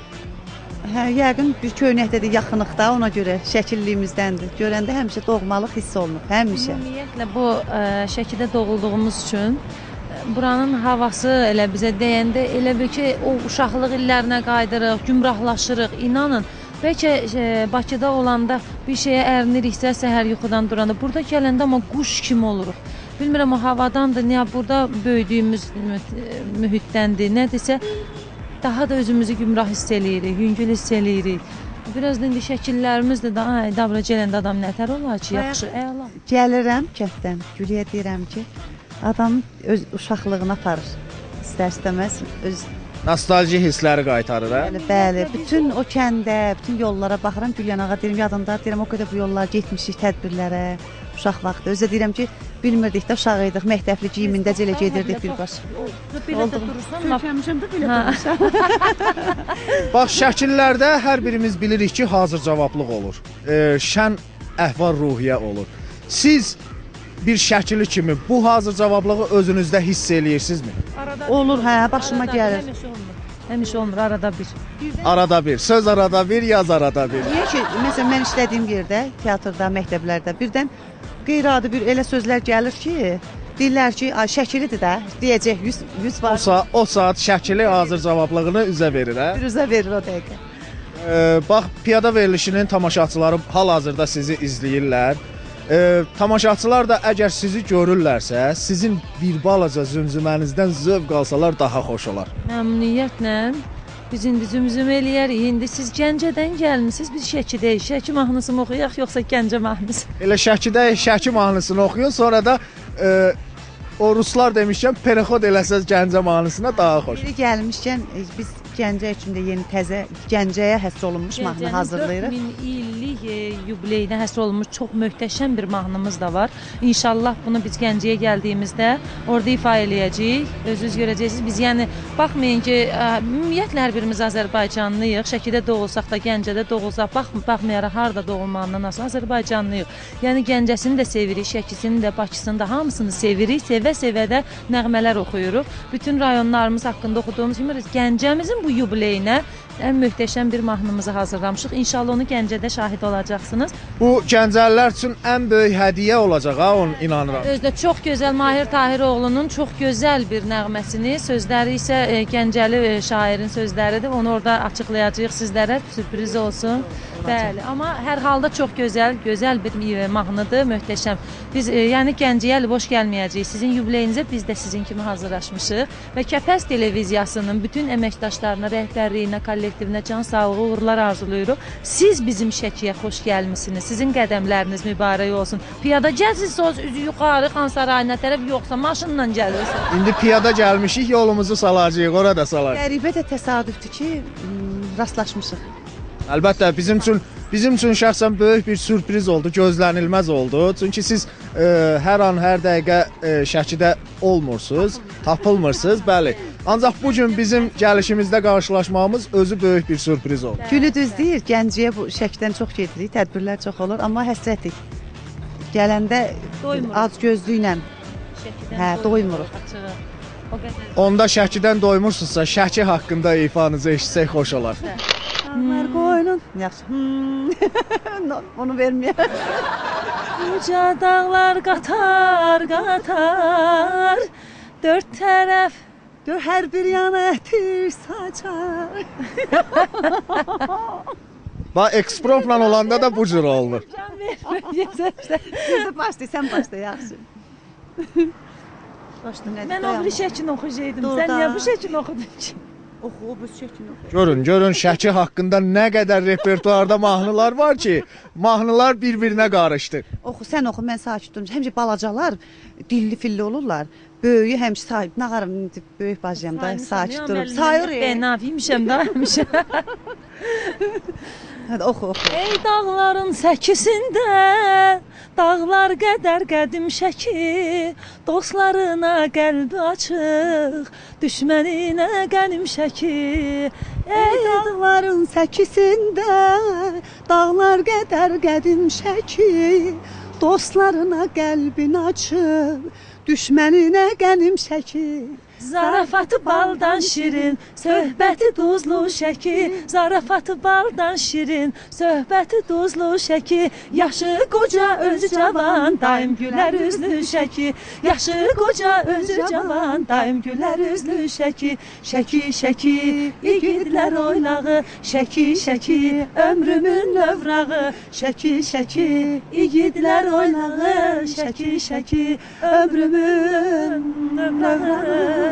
Yəqin bir köynəkdədir, yaxınlıqda, ona görə şəkilliyimizdəndir. Görəndə həmişə doğmalıq hiss olunur, həmişə. Ümumiyyətlə, bu Şəkidə doğulduğumuz üçün buranın havası elə bizə deyəndə elə bir ki, o uşaqlıq illərinə qaydırıq, gümrahlaşırıq, inanın. Bəlkə Bakıda olanda bir şeyə əriniriksə, səhər yuxudan duranda, burada gələndə amma quş kimi oluruq. Bilmirəm, o havadandır, niyə burada böyüdüyümüz mühitdəndir, nədirsə, daha da özümüzü gümrah hiss eləyirik, yüngül hiss eləyirik. Biraz da indi şəkillərimiz də davra gələndə adam nətər olar ki, yaxşı, əla. Gəlirəm kənddən, Gülüyə deyirəm ki, adam öz uşaqlığına aparır, istər-istəməz öz nostalji hissləri qaytarır, hə? Bəli, bəli. Bütün o kəndə, bütün yollara baxıram, Gülyanağa deyirəm, yadında deyirəm, o qədər bu yollar getmişik tədbirlərə, uşaq vaxtı. Özə deyirəm ki, bilmirdik də uşaq idik, məktəbli giyimində elə gedirdik birbaşa. Belə durursan, Türkəmişəm də belə durursan. Bax, şəkillərdə hər birimiz bilirik ki, hazır cavablıq olur. Şən əhval-ruhiyyə olur. Siz bir şəkili kimi bu hazır cavablığı özünüzdə hiss eləyirsinizmi? Olur, hə, başıma gəlir. Həmişə olmur, arada bir. Arada bir, söz arada bir, yaz arada bir. Niyə ki, məsələn, mən işlədiyim yerdə, teatrda, məktəblərdə birdən qeyri-adi bir elə sözlər gəlir ki, deyirlər ki, şəkilidir də, deyəcək, 100 var. O saat şəkili hazır cavablığını üzə verir, hə? Bir üzə verir o dəqiqə. Bax, piyada verilişinin tamaşaçıları hal-hazırda sizi izləyirlər. Tamaşaçılar da əgər sizi görürlərsə, sizin bir balaca zümzümənizdən zövq alsalar daha xoş olar. Məmnuniyyətlə biz indi zümzüm eləyərik. İndi siz Gəncədən gəlmisiniz, biz Şəkidəyik. Şəki mahnısını oxuyaq, yoxsa Gəncə mahnısı? Elə Şəkidə Şəki mahnısını oxuyun, sonra da o ruslar demişkən perexod eləsəz Gəncə mahnısına daha xoş. Biri gəlmişkən biz Gəncə üçün də yeni təzə Gəncəyə həsr olunmuş mahnı hazırlayırıq. 4000 illik yubileyinə həsr olunmuş çox möhtəşəm bir mahnımız da var. İnşallah bunu biz Gəncəyə gəldiyimizdə orada ifa eləyəcəyik. Özünüz görəcəksiniz. Biz yəni baxmayın ki, ümumiyyətlə hər birimiz Azərbaycanlıyıq. Şəkidə doğulsaq da, Gəncədə doğulsaq, baxmayaraq harda doğulmağından asılı Azərbaycanlıyıq. Yəni Gəncəsini də sevirik, Şəkisini də, Bakısını da, hamısını sevirik. Sevə-sevə də nəğmələr oxuyuruq. Bütün rayonlarımız haqqında oxuduğumuz kimi Gəncəmizin bu yubileyinə ən möhtəşəm bir mahnımızı hazırlamışıq. İnşallah onu Gəncədə şahid olacaqsınız. Bu Gəncəlilər üçün ən böyük hədiyyə olacaq, ha, onu inanıram. Özdə çox gözəl Mahir Tahiroğlu'nun çox gözəl bir nəğməsini, sözləri isə Gəncəli şairin sözləridir. Onu orada açıqlayacağıq sizlərə, sürpriz olsun. Bəli, amma hər halda çox gözəl bir mahnıdır, möhtəşəm. Biz yəni Gəncəyə boş gəlməyəcəyik. Sizin yubileyinizə biz də sizin kimi hazırlaşmışıq və Kəpəz televiziyasının bütün əməkdaşlarına, rəhbərliyinə, kollektivinə can sağlığı, uğurlar arzulayırıq. Siz bizim Şəkiyə xoş gəlmisiniz. Sizin qədəmləriniz mübarək olsun. Piyada gəlsiz, üzü yuxarı Xan sarayına tərəf yoxsa maşınla gəlirsiniz. İndi piyada gəlmişik, yolumuzu salacağıq, orada salacağıq. Qəribə də təsadüfdür ki, rastlaşmışıq. Əlbəttə bizim üçün şəxsən böyük bir sürpriz oldu, gözlənilməz oldu. Çünki siz hər an, hər dəqiqə Şəkidə olmursunuz, tapılmırsınız, bəli. Ancaq bu gün bizim gəlişimizdə qarşılaşmağımız özü böyük bir sürpriz oldu. Gülü düz deyir, Gəncəyə bu Şəkidən çox gedirik, tədbirlər çox olur, amma həsrətik. Gələndə az gözlüklə doymuruq. Onda Şəkidən doymursunuzsa, Şəki haqqında ifanızı eşitsək xoş olar. Dağlar qoynun, yaxşı. Onu verməyəm. Uca dağlar qatar, dörd tərəf, hər bir yana ətir saçar. Bax, ekspropla olanda da bu cür oldu. Sən başla, yaxşı. Mən o bir şəkini oxuyacaqdım. Sən niyə bu şəkini oxudun ki? Oxu, bu şəkini oxu. Görün Şəki haqqında nə qədər repertuarda mahnılar var ki, mahnılar bir-birinə qarışdı. Oxu, sən oxu, mən sakit durmuşam. Həmçə balacalar dilli-filli olurlar. Böyüyü həmçə sahib, nə qarım, böyük bacıyam da sakit durub. Sayır. Ben nafiymişəm da həmişə. Hadi oxu. Ey dağların səkisində, dağlar qədər qədim Şəki, dostlarına qəlbi açıq, düşməninə qənim Şəki. Ey dağların səkisində, dağlar qədər qədim Şəki, dostlarına qəlbin açıq, düşməninə qənim Şəki. Zarafatı baldan şirin, söhbəti duzlu Şəki. Zarafatı baldan şirin, söhbəti duzlu Şəki. Yaşı qoca özü cavan, daim gülər üzlü Şəki. Yaşı qoca özü cavan, daim gülər üzlü Şəki. Şəki, Şəki, igidlər oynağı. Şəki, Şəki, ömrümün övrağı. Şəki, Şəki, igidlər oynağı. Şəki, Şəki, ömrümün övrağı.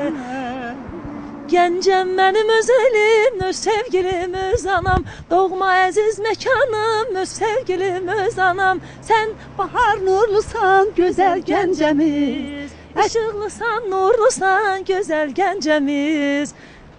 Gəncəm mənim öz elim, öz sevgilim, öz anam. Doğma əziz məkanım, öz sevgilim, öz anam. Sən bahar nurlusan, gözəl Gəncəmiz. Işıqlısan, nurlusan, gözəl Gəncəmiz.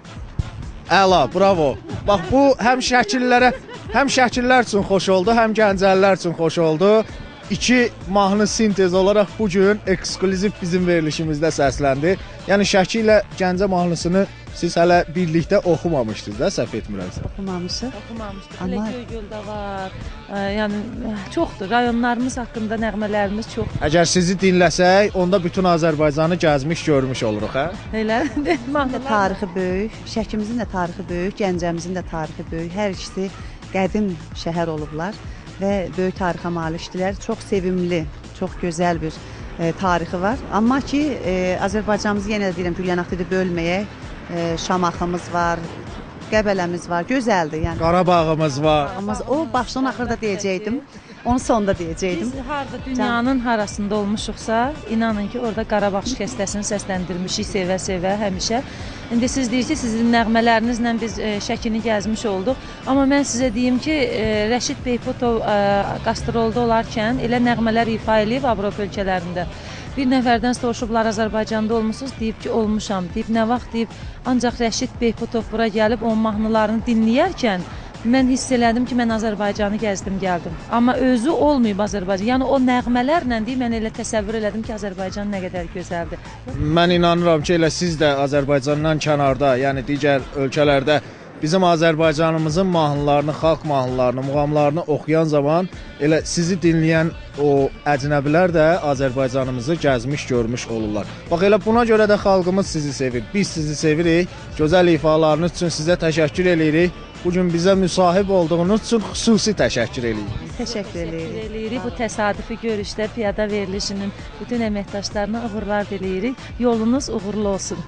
Əla, bravo. Bax bu həm şəkillər üçün xoş oldu, həm Gəncəlilər üçün xoş oldu. İki mahnı sintez olaraq bu gün eksklüziv bizim verilişimizdə səsləndi. Yəni Şəki ilə Gəncə mahnısını siz hələ birlikdə oxumamışdınız da, səhv etmirəmsə. Oxumamışıq. Hələ Göygöldə var. Yəni çoxdur. Rayonlarımız haqqında nəğmələrimiz çoxdur. Əgər sizi dinləsək, onda bütün Azərbaycanı gəzmiş, görmüş oluruq, hə? Elə mahnılar. Tarixi böyük, Şəkimizin də tarixi böyük, Gəncəmizin də tarixi böyük. Hər ikisi qədim şəhər olublar və böyük tarixə malikdirlər. Çox sevimli, çox gözəl bir tarixi var. Amma ki, Azərbaycanımızı yenə də deyirəm, Gülyanaqlı'da bölməyək. Şamaxımız var, Qəbələmiz var, gözəldir. Yəni Qarabağımız var. O başdan axırda deyəcəkdim, onu sonda deyəcəkdim. Biz harda dünyanın harasında olmuşuqsa, inanın ki, orada Qarabağ şikəstəsini səsləndirmişik sevə-sevə həmişə. İndi siz deyirsiniz, sizin nəğmələrinizlə biz Şəkini gəzmiş olduq. Amma mən sizə deyim ki, Rəşid Beyputov qastrolda olarkən elə nəğmələr ifa eləyib Avropa ölkələrində. Bir nəfərdən soruşublar, Azərbaycanda olmusunuz? Deyib ki, olmuşam. Deyib, nə vaxt? Deyib, ancaq Rəşid Beyputov bura gəlib onun mahnılarını dinləyərkən mən hiss elədim ki, mən Azərbaycanı gəzdim, gəldim. Amma özü olmayıb Azərbaycan. Yəni o nəğmələrlə deyib, mən elə təsəvvür elədim ki, Azərbaycan nə qədər gözəldir. Mən inanıram ki, elə siz də Azərbaycandan kənarda, yəni digər ölkələrdə bizim Azərbaycanımızın mahnılarını, xalq mahnılarını, muğamlarını oxuyan zaman elə sizi dinləyən o əcnəbilər də Azərbaycanımızı gəzmiş, görmüş olurlar. Bax, elə buna görə də xalqımız sizi sevir, biz sizi sevirik. Gözəl ifalarınız üçün sizə təşəkkür edirik. Bugün bizə müsahib olduğunuz üçün xüsusi təşəkkür edirik. Təşəkkür edirik. Bu təsadüfi görüşdə piyada verilişinin bütün əməkdaşlarına uğurlar diləyirik. Yolunuz uğurlu olsun.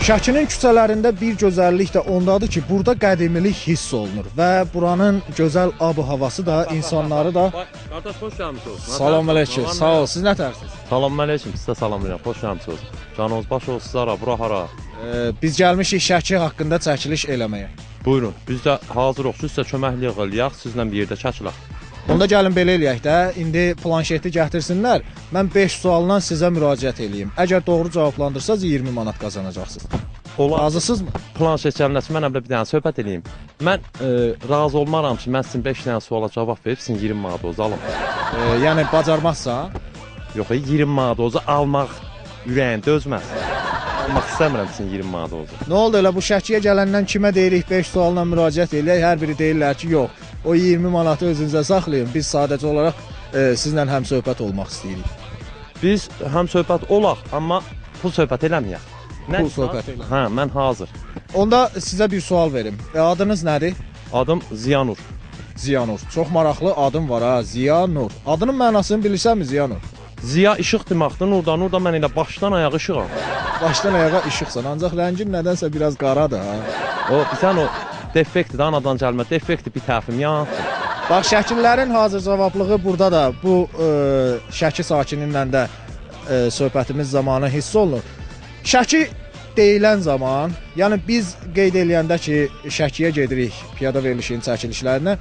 Şəkinin küçələrində bir gözəllik də ondadır ki, burada qədimilik hiss olunur və buranın gözəl ab-havası da, insanları da... Qardaş, xoş gəlmişsiniz. Salam aleyküm, sağ ol, siz nə tərsiniz? Salam aleyküm, sizə salamlayıram, xoş gəlmişsiniz. Canınız baş olsun, sizə bura hara? Biz gəlmişik Şəki haqqında çəkiliş eləməyə. Buyurun, biz də hazırıq ki, sizə köməklik eləyək, sizlə bir yerdə çəkilək. Onda gəlin belə eləyək də, indi planşeti gətirsinlər, mən 5 sualla sizə müraciət eləyim. Əgər doğru cavablandırsanız 20 manat qazanacaqsınız. Razısınızmı? Planşet gəlməsi, mən bir dənə söhbət eləyim. Mən razı olmaram ki, mən sizin 5 dənə suala cavab verib, sizin 20 manat ozu alım. Yəni, bacarmazsa? Yox, 20 manat ozu almaq ürəyin dözməz. Almaq istəmirəm sizin 20 manat ozu. Nə oldu elə bu Şəkiyə gələndən kimə deyirik 5 sualla müraciət eləyək, hər biri deyirlər ki, yox. O 20 manatı özünüzə saxlayın. Biz sadəcə olaraq sizlə həmsöhbət olmaq istəyirik. Biz həmsöhbət olaq, amma pul söhbət eləməyək. Pul söhbət eləməyək. Hə, mən hazır. Onda sizə bir sual verim. Adınız nədir? Adım Ziyanur. Ziyanur. Çox maraqlı adım var ha, Ziyanur. Adının mənasını bilirsənmi Ziyanur? Ziya işıq deməkdir, Nur da mən elə başdan ayağa işığam. Başdan ayağa işıqsan, ancaq rəngin nədənsə biraz qaradır ha. O, sən o defektdir, anadan gəlmə, defektdir bir tərəfim, ya. Bax, şəkillərin hazır cavablığı burada da bu Şəki sakininlə də söhbətimiz zamanı hiss olunur. Şəki deyilən zaman, yəni biz qeyd eləyəndə ki, Şəkiyə gedirik piyada verilişinin çəkilişlərinə,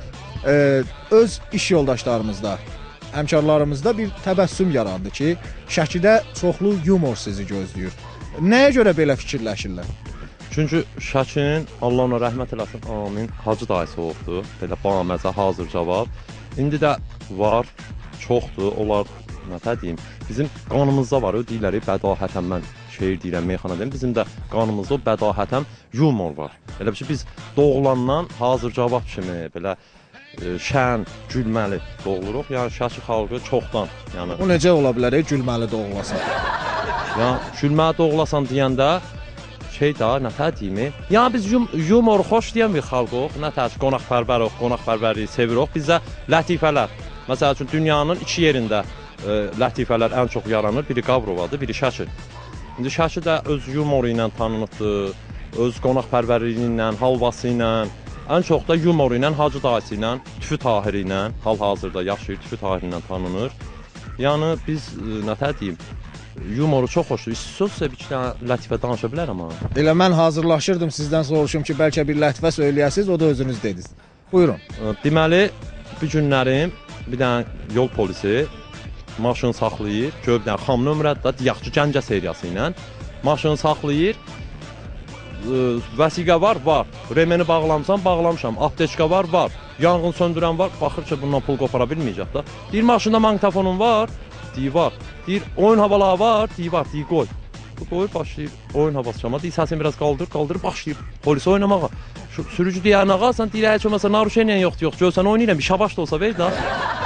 öz iş yoldaşlarımızda, həmkarlarımızda bir təbəssüm yarandı ki, Şəkidə çoxlu yumor sizi gözləyir. Nəyə görə belə fikirləşirlər? Çünki Şəkinin, Allah ona rəhmət eləsin, amin, hacı dayısı olubdur, belə baməzə hazır cavab. İndi də var, çoxdur, onlar, nə deyim, bizim qanımızda var, o deyirlər, bədahətən mən şeir deyirəm, meyxana deyim, bizim də qanımızda o bədahətən yumor var. Elə bir ki, biz doğulandan hazır cavab kimi, belə şən, gülməli doğuluruq. Yəni Şəki xalqı çoxdan, yəni. O necə ola bilər, gülməli doğulasan? Yəni gülməli doğulasan deyəndə şey da, nə deyim? Yəni biz yumoru xoş deyən bir xalqıq, nə ki, qonaqpərvərik, qonaqpərvərliyi sevirik. Bizdə lətifələr, məsəl üçün dünyanın iki yerində lətifələr ən çox yaranır. Biri Qabrovadır, biri Şəki. İndi Şəki də öz yumoru ilə tanınıbdır, öz qonaqpərvərliyi ilə, halvası ilə. Ən çox da yumoru ilə, Hacı dayısı ilə, Tüfü Tahiri ilə, hal-hazırda yaşayır, Tüfü Tahiri ilə tanınır. Yəni biz, nə deyim, yumoru çox xoşdur. İstiyorsa bir dənə lətifə danışa bilərəm ha. Elə mən hazırlaşırdım sizdən soruşum ki, bəlkə bir lətifə söyləyəsiniz, o da özünüz dediniz. Buyurun. Deməli, bu günlərim bir dənə yol polisi maşını saxlayır, bir dənə xam nömrədə də deyək ki, Gəncə seriyası ilə maşını saxlayır. Vəsiqə var, var. Remeni bağlamsan, bağlamışam. Apteçka var, var. Yanğın söndürən var. Baxır ki, bundan pul qopara bilməyəcək də. Deyir, maşında magnitofonun var. Deyir, var. Deyir, oyun havaları var. Deyir, var. Deyir, qoy. Bu qoyur, başlayır oyun havası çalmağa. Deyir, səsini biraz qaldır, başlayır polis oynamağa. Şu sürücü deyər, nağa, sən deyir, heç olmasa naruşeniyan yoxdur, yox. Görsən oynayıram, bir şabaş da olsa ver da.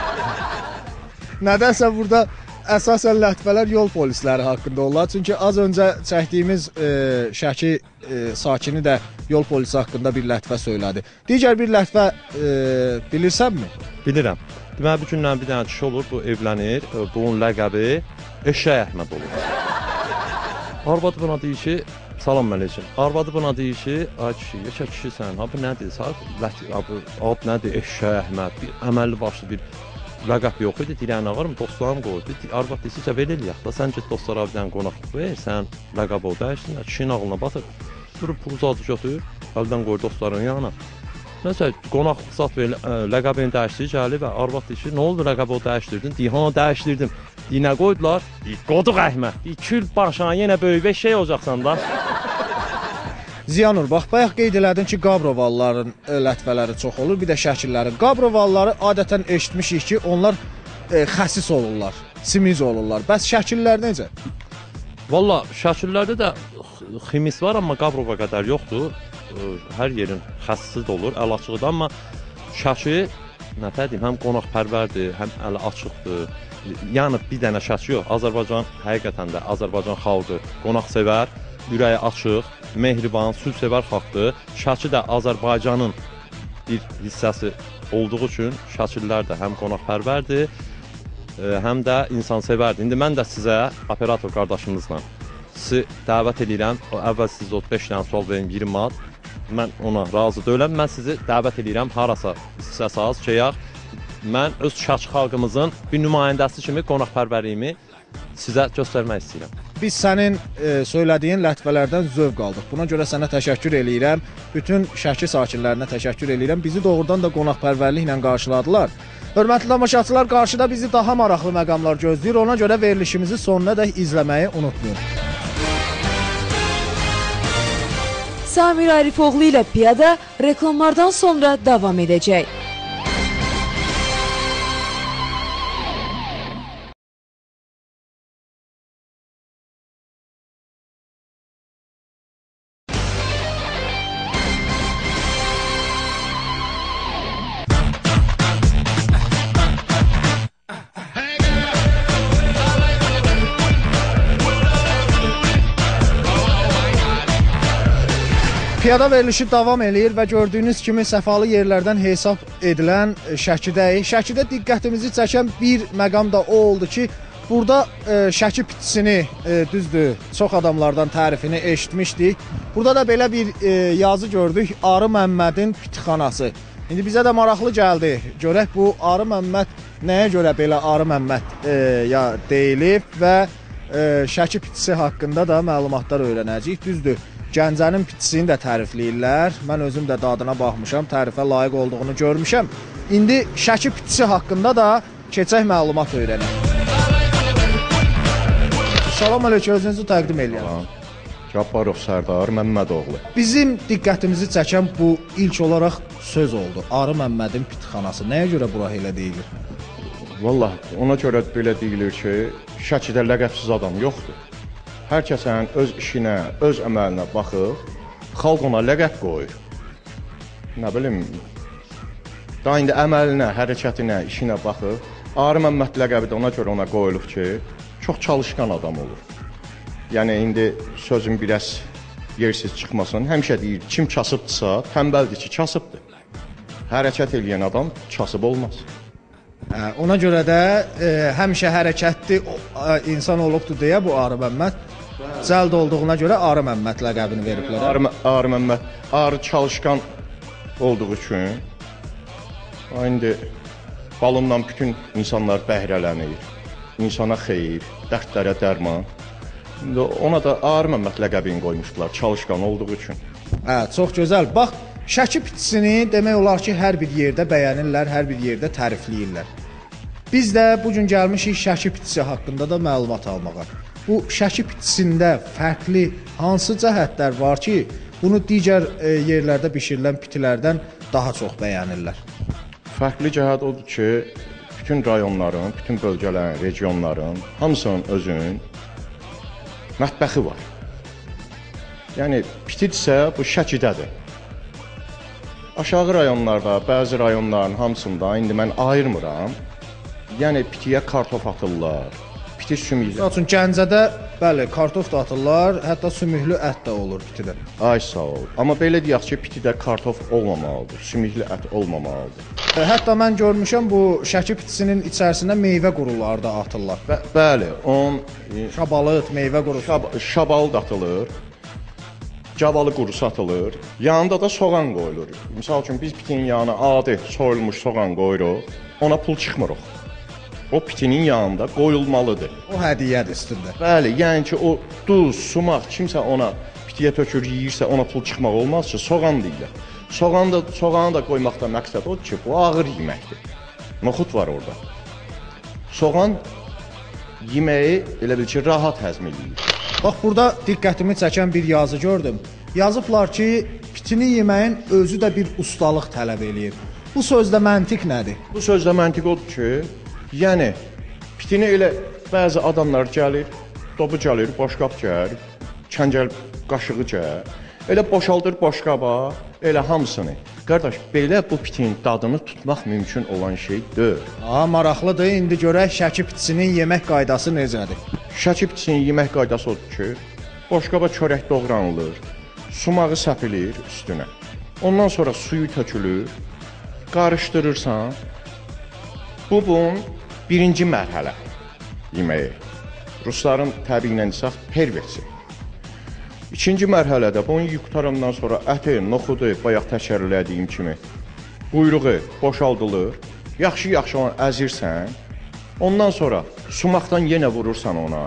Nədənsə burada əsasən lətifələr yol polisləri haqqında olurlar. Çünki az öncə çəkdiyimiz Şəki sakini də yol polisi haqqında bir lətifə söylədi. Digər bir lətifə bilirsənmi? Bilirəm. Deməli, bu günlərin bir dənə kişi olur, bu evlənir, bunun ləqəbi Eşşək Əhməd olur. Arvadı buna deyir ki, salam aleyküm. Arvadı buna deyir ki, ay kişi, yaşa kişisən, ha bu nədir? Ad nədir? Eşşək Əhməd, bir əməlli başlı bir ləqəb yox idi, deyirən nə varım, dostlarım qoydu. Arvad deyirsə, belə eləyək da, sən get dostlara bir dənə qonaqlıq ver, sən ləqəb o dəyişsinlər, kişinin ağlına batır. Durub pulu zadı götür, əldən qoy dostların yanına. Nəsə, qonaqlıq zat ver, ləqəbini dəyişdir, gəlir və arvad deyir ki, nə oldu ləqəb o dəyişdirdin? Deyir, ha, dəyişdirdim. Deyir, nə qoydular? Deyir, qoduq Əhməd. Deyir, kül başına yenə böyük bir şey olacaqsan da. Ziyanur, bax, bayaq qeyd elədin ki, Qabrovalıların lətifələri çox olur, bir də Şəkillərin. Qabrovalıları adətən eşitmişik ki, onlar xəsis olurlar, simiz olurlar. Bəs Şəkillər necə? Valla, Şəkillərdə də ximis var, amma Qabrova qədər yoxdur. Hər yerin xəsisi də olur, əl açıqdır, amma Şəki, nə deyim, həm qonaqpərvərdir, həm əli açıqdır. Yəni, bir dənə Şəki yox, Azərbaycan, həqiqətən də Azərbaycan xalqı qonaqsevər, ürəyi açıq, mehriban, sülhsevər xalqdır. Şəki də Azərbaycanın bir hissəsi olduğu üçün Şəkillər də həm qonaqpərvərdir, həm də insansevərdir. İndi mən də sizə operator qardaşımızla sizi dəvət edirəm. Əvvəl siz o 5 dənə sual verin 20 manat. Mən ona razı deyiləm. Mən sizi dəvət edirəm harasa istəsəz şeyək. Mən öz Şəki xalqımızın bir nümayəndəsi kimi qonaqpərvərliyimi sizə göstərmək istəyirəm. Biz sənin söylədiyin lətifələrdən zövq aldıq. Buna görə sənə təşəkkür eləyirəm. Bütün Şəki sakinlərinə təşəkkür eləyirəm. Bizi doğrudan da qonaqpərvərliklə qarşıladılar. Hörmətli tamaşaçılar, qarşıda bizi daha maraqlı məqamlar gözləyir. Ona görə verilişimizi sonunadək izləməyi unutmayın. Samir Arifoğlu ilə piyada reklamlardan sonra davam edəcək. Piyada verilişi davam eləyir və gördüyünüz kimi səfalı yerlərdən hesab edilən Şəkidəyik. Şəkidə diqqətimizi çəkən bir məqam da o oldu ki, burada Şəki pitisini, düzdür, çox adamlardan tərifini eşitmişdik. Burada da belə bir yazı gördük, Arı Məmmədin pitixanası. İndi bizə də maraqlı gəldi. Görək bu Arı Məmməd nəyə görə belə Arı Məmməd deyilib və Şəki pitisi haqqında da məlumatlar öyrənəcəyik. Düzdür. Gəncənin pitisini də tərifləyirlər. Mən özüm də dadına baxmışam, tərifə layiq olduğunu görmüşəm. İndi Şəki pitisi haqqında da keçək məlumat öyrənək. Salam aleyküm, özünüzü təqdim eləyəm. Cabbarov Sərdar Məmmədoğlu. Bizim diqqətimizi çəkən bu ilk olaraq söz oldu. Arı Məmmədin pitixanası. Nəyə görə bura elə deyilir? Vallahi ona görə belə deyilir ki, Şəkidə ləqəbsiz adam yoxdur. Hər kəsən öz işinə, öz əməlinə baxıb, xalq ona ləqəb qoyur. Nə bilim, da indi əməlinə, hərəkətinə, işinə baxıb, Arı Məmməd ləqəbi də ona görə ona qoyulub ki, çox çalışqan adam olur. Yəni, indi sözün biraz yersiz çıxmasın, həmişə deyir, kim kasıbdırsa, tənbəldir ki, kasıbdır. Hərəkət eləyən adam kasıb olmaz. Ona görə də həmişə hərəkətli insan olubdur deyə bu Arı Məmməd cəld olduğuna görə Arı Məmməd ləqəbini veriblər. Arı Məmməd, arı çalışqan olduğu üçün indi balından bütün insanlar bəhrələnir, insana xeyir, dərdlərə dərman. Ona da Arı Məmməd ləqəbini qoymuşdular, çalışqan olduğu üçün. Çox gözəl. Bax, Şəki pitisini demək olar ki, hər bir yerdə bəyənirlər, hər bir yerdə tərifləyirlər. Biz də bugün gəlmişik Şəki pitisi haqqında da məlumat almağa. Bu Şəki pitisində fərqli hansı cəhətlər var ki, bunu digər yerlərdə bişirilən pitilərdən daha çox bəyənirlər? Fərqli cəhət odur ki, bütün rayonların, bütün bölgələrin, regionların hamısının özünün mətbəxi var. Yəni, pitirsə bu Şəkidədir. Aşağı rayonlarda, bəzi rayonların hamısında indi mən ayırmıram. Yəni, pitiyə kartof atırlar, piti sümüklü. Üçün Gəncədə, bəli, kartof da atırlar, hətta sümüklü ət də olur pitidə. Ay, sağ ol. Amma belə deyək ki, pitidə kartof olmamalıdır, sümüklü ət olmamalıdır. Hətta mən görmüşəm, bu Şəki pitisinin içərisində meyvə quruları da atırlar. Bəli, şabalıd, meyvə qurusu. Şabalıd atılır. Cavalı qurusu atılır, yanında da soğan qoyulur. Misal üçün, biz pitinin yanına adi soyulmuş soğan qoyuruq, ona pul çıxmırıq. O pitinin yanında qoyulmalıdır. O hədiyyədir üstündə. Bəli, yəni ki, o duz, sumaq, kimsə ona pitiyə tökür, yeyirsə ona pul çıxmaq olmaz ki, soğan deyirlər. Soğanı da qoymaqda məqsəd odur ki, bu ağır yeməkdir. Noxud var orada. Soğan yeməyi elə bil ki, rahat həzm edir. Bax, burada diqqətimi çəkən bir yazı gördüm. Yazıblar ki, pitini yeməyin özü də bir ustalıq tələb eləyir. Bu sözdə məntiq nədir? Bu sözdə məntiq odur ki, yəni, pitini elə bəzi adamlar gəlir, dobu gəlir, boşqab gəlir, kəngəl qaşığı gəlir, elə boşaldır boşqaba, elə hamısını. Qardaş, belə bu pitin dadını tutmaq mümkün olan şey deyil. Maraqlıdır. İndi görək Şəki pitisinin yemək qaydası necədir? Şəki pitisinin yemək qaydası odur ki, boşqaba çörək doğranılır, sumağı səpilir üstünə. Ondan sonra suyu tökülür, qarışdırırsan. Bunun birinci mərhələ yeməyi. Rusların təbii ilə desək, perversi. İkinci mərhələdə bunu yutarandan sonra əti, noxudu, bayaq təşərrülədiyim kimi quyruğu boşaldılır. Yaxşı-yaxşı onu əzirsən. Ondan sonra sumaqdan yenə vurursan ona.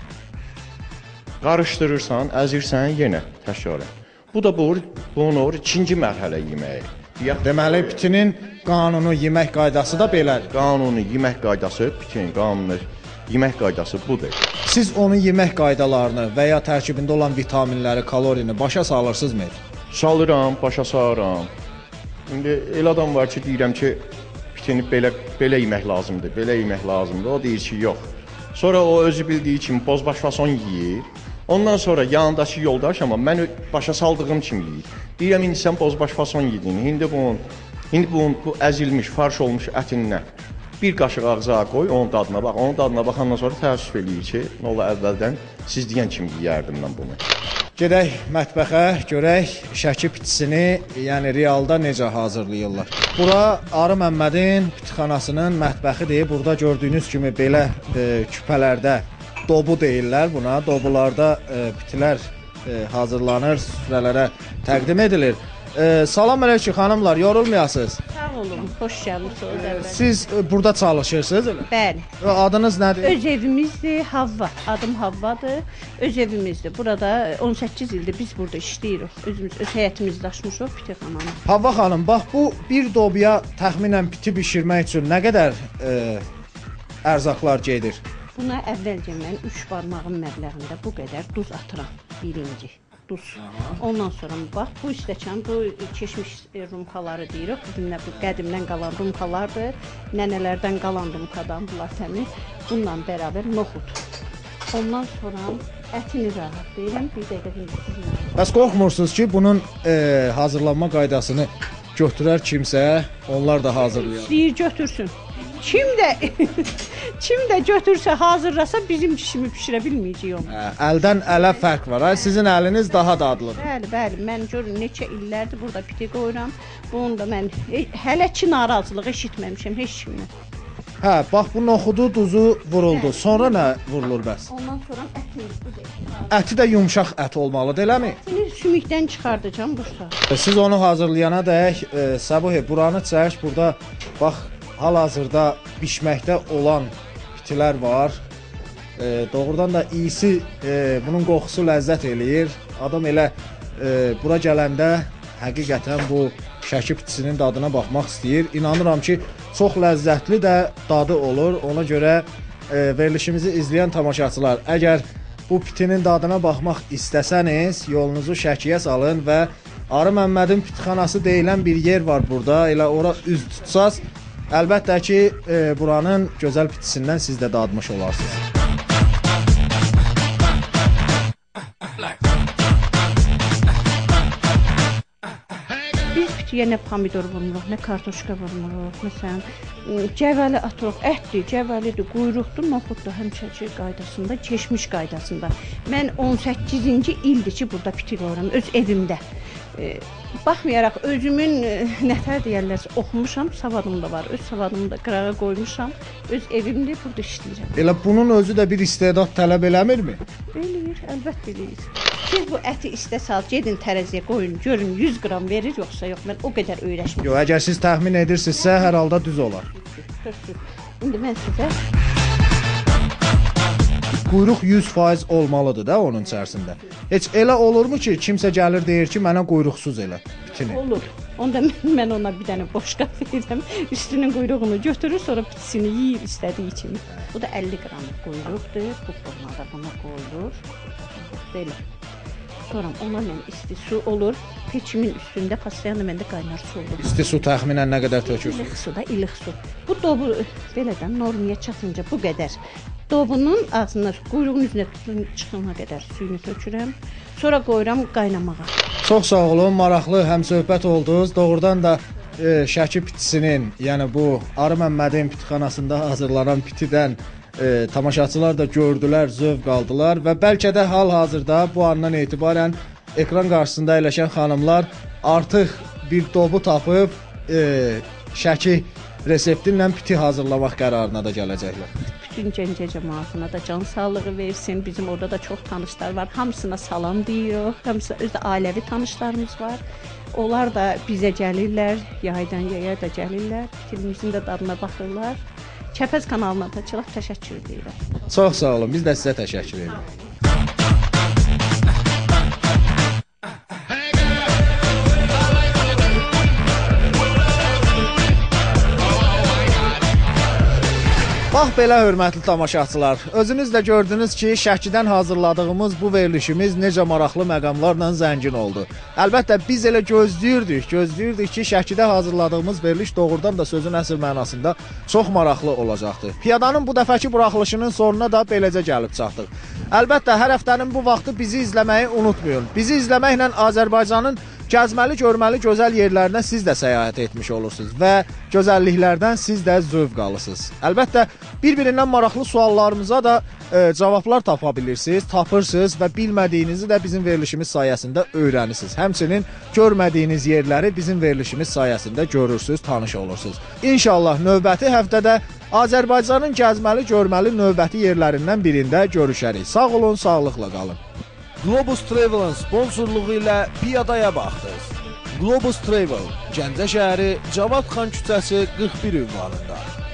Qarışdırırsan, əzirsən yenə təkrar. Bu da bunun ikinci mərhələ yeməyi. Deməli pitinin qanunu, yemək qaydası da belədir. Qanunu, yemək qaydası, pitinin qanunu, yemək qaydası budur. Siz onun yemək qaydalarını və ya tərkibində olan vitaminləri, kalorini başa salırsınızmı? Salıram, başa salıram. İndi elə adam var ki, deyirəm ki, pitini belə yemək lazımdır, belə yemək lazımdır. O deyir ki, yox. Sonra o özü bildiyi kimi bozbaş fason yeyir. Ondan sonra yanındakı yoldaş amma mən başa saldığım kimi yeyir. Deyirəm, indi sən bozbaş fason yedin. İndi bunun bu əzilmiş, farş olmuş ətindən bir qaşıq ağza qoy, onun dadına bax. Onun dadına baxandan sonra təəssüf eləyir ki, nə ola əvvəldən siz deyən kimi yeyərdim mən bunu. Gedək mətbəxə, görək Şəki pitisini, yəni realda necə hazırlayırlar. Bura Arı Məmmədin pitixanasının mətbəxidir. Burada gördüyünüz kimi belə küpələrdə dobu deyirlər buna. Dobularda pitilər hazırlanır, süfrələrə təqdim edilir. Salam əleykum xanımlar, yorulmayasınız. Sağ olun, xoş gəlmisiniz. Siz burada çalışırsınız elə? Bəli. Adınız nədir? Öz evimizdir, Havva. Adım Havvadır. Öz evimizdir. Burada 18 ildir biz burada işləyirik. Özümüz öz həyatımızda açmışıq pitixananı. Havva xanım, bax bu bir dobuya təxminən piti bişirmək üçün nə qədər ərzaqlar gedir? Buna əvvəlcə mən 3 barmağım məbləğində bu qədər duz atıram. Birinci duz. Ondan sonra bax bu stəkan, bu keçmiş rumkaları deyirik. Bizimlə bu qədimdən qalan rumkalardır. Nənələrdən qalan rumkadan bunlar təmiz. Bununla bərabər noxud. Ondan sonra ətini rahatlayıram. Bir dəqiqə. Bəs qorxmursunuz ki, bunun hazırlanma qaydasını götürər kimsə, onlar da hazırlayar? İstəyir götürsün. Kim də götürsə, hazırlasa bizim kişimi bişirə bilməyəcək onu. Əldən ələ fərq var. Sizin əliniz daha dadlıdır. Bəli, bəli. Mən görün neçə illərdir burada piti qoyuram. Bunu da mən hələ ki narazılıq eşitməmişəm heç kimdən. Hə, bax bu noxudu, duzu vuruldu. Sonra nə vurulur bəs? Ondan sonra ətimiz budur. Əti də yumşaq ət olmalıdır, eləmi? Ətini sümükdən çıxardacağam bursa. Siz onu hazırlayana dək, Səbuhi, buranı çək, burada bax hal-hazırda bişməkdə olan pitilər var. Doğrudan da iyisi, bunun qoxusu ləzzət eləyir. Adam elə bura gələndə həqiqətən bu Şəki pitisinin dadına baxmaq istəyir. İnanıram ki, çox ləzzətli də dadı olur. Ona görə verilişimizi izləyən tamaşaçılar, əgər bu pitinin dadına baxmaq istəsəniz, yolunuzu Şəkiyə salın və Arı Məmmədin pitixanası deyilən bir yer var burada. Elə ora üz tutsaz, əlbəttə ki, buranın gözəl pitisindən siz də dadmış olarsınız. Biz pitiyə nə pomidor vurmuruq, nə kartoşka vurmuruq. Məsələn, cəvəli atırıq, ətdir, cəvəlidir, quyruqdur, noxuddur, həmişəki qaydasında, keçmiş qaydasında. Mən 18-ci ildir ki, burada piti qoyuram, öz evimdə. Baxmayaraq özümün nətər deyərlər, oxumuşam, savadım da var. Öz savadımı da qırağa qoymuşam. Öz evimdə burada işləyirəm. Elə bunun özü də bir istedad tələb eləmirmi? Eləyir, əlbəttə eləyir. Siz bu əti istəsəz, gedin tərəziyə qoyun, görün 100 qram verir yoxsa yox. Mən o qədər öyrəşmişəm. Yox, əgər siz təxmin edirsinizsə, hər halda düz olar. İndi mən sizə quyruq 100% olmalıdır da onun içərisində. Heç elə olurmu ki, kimsə gəlir deyir ki, mənə quyruqsuz elə pitini? Olur. Onda mən ona bir dənə boşqab verirəm. Üstünün quyruğunu götürür, sonra pitisini yeyir istədiyi kimi. Bu da 50 qramlıq quyruqdur. Bu formada buna qoyulur. Belə. Sonra ona mən isti su olur. Peçimin üstündə pasiyanla məndə qaynar su olur. İsti su təxminən nə qədər tökürsünüz? İlıq su da, ilıq su. Bu dobu belədən normaya çatınca bu qədər. Dobunun ağzına, quyruğun üzünə çıxana qədər suyunu tökürəm. Sonra qoyuram qaynamağa. Çox sağ olun, maraqlı həmsöhbət oldunuz. Doğrudan da Şəki pitisinin, yəni bu Arı Məmmədin pitixanasında hazırlanan pitidən tamaşaçılar da gördülər, zövq aldılar və bəlkə də hal-hazırda bu andan etibarən ekran qarşısında əyləşən xanımlar artıq bir dobu tapıb Şəki resepti ilə piti hazırlamaq qərarına da gələcəklər. bütün Gəncə cəmaatına da can sağlığı versin. Bizim orada da çox tanışlar var. Hamısına salam deyirik. Hamısı özdə ailəvi tanışlarımız var. Onlar da bizə gəlirlər, yaydan yaya da gəlirlər. Filmimizin də dadına baxırlar. Kəpəz kanalına da çox təşəkkür edirəm. Çox sağ olun. Biz də sizə təşəkkür edirik. Bax belə hörmətli tamaşaçılar, özünüz də gördünüz ki, Şəkidən hazırladığımız bu verilişimiz necə maraqlı məqamlarla zəngin oldu. Əlbəttə biz elə gözləyirdik ki, Şəkidə hazırladığımız veriliş doğrudan da sözün əsl mənasında çox maraqlı olacaqdı. Piyadanın bu dəfəki buraxılışının sonuna da beləcə gəlib çatdıq. Əlbəttə hər həftənin bu vaxtı bizi izləməyi unutmayın. Bizi izləməklə Azərbaycanın gəzməli, görməli, gözəl yerlərinə siz də səyahət etmiş olursunuz və gözəlliklərdən siz də zövq alırsınız. Əlbəttə, bir-birindən maraqlı suallarımıza da cavablar tapa bilirsiniz, tapırsınız və bilmədiyinizi də bizim verilişimiz sayəsində öyrənirsiniz. Həmçinin görmədiyiniz yerləri bizim verilişimiz sayəsində görürsünüz, tanış olursunuz. İnşallah növbəti həftədə Azərbaycanın gəzməli, görməli növbəti yerlərindən birində görüşərik. Sağ olun, sağlıqla qalın. Globus Travel'ın sponsorluğu ilə piyadaya baxdınız. Globus Travel, Gəncə şəhəri, Cavad xan küçəsi 41 ünvanında.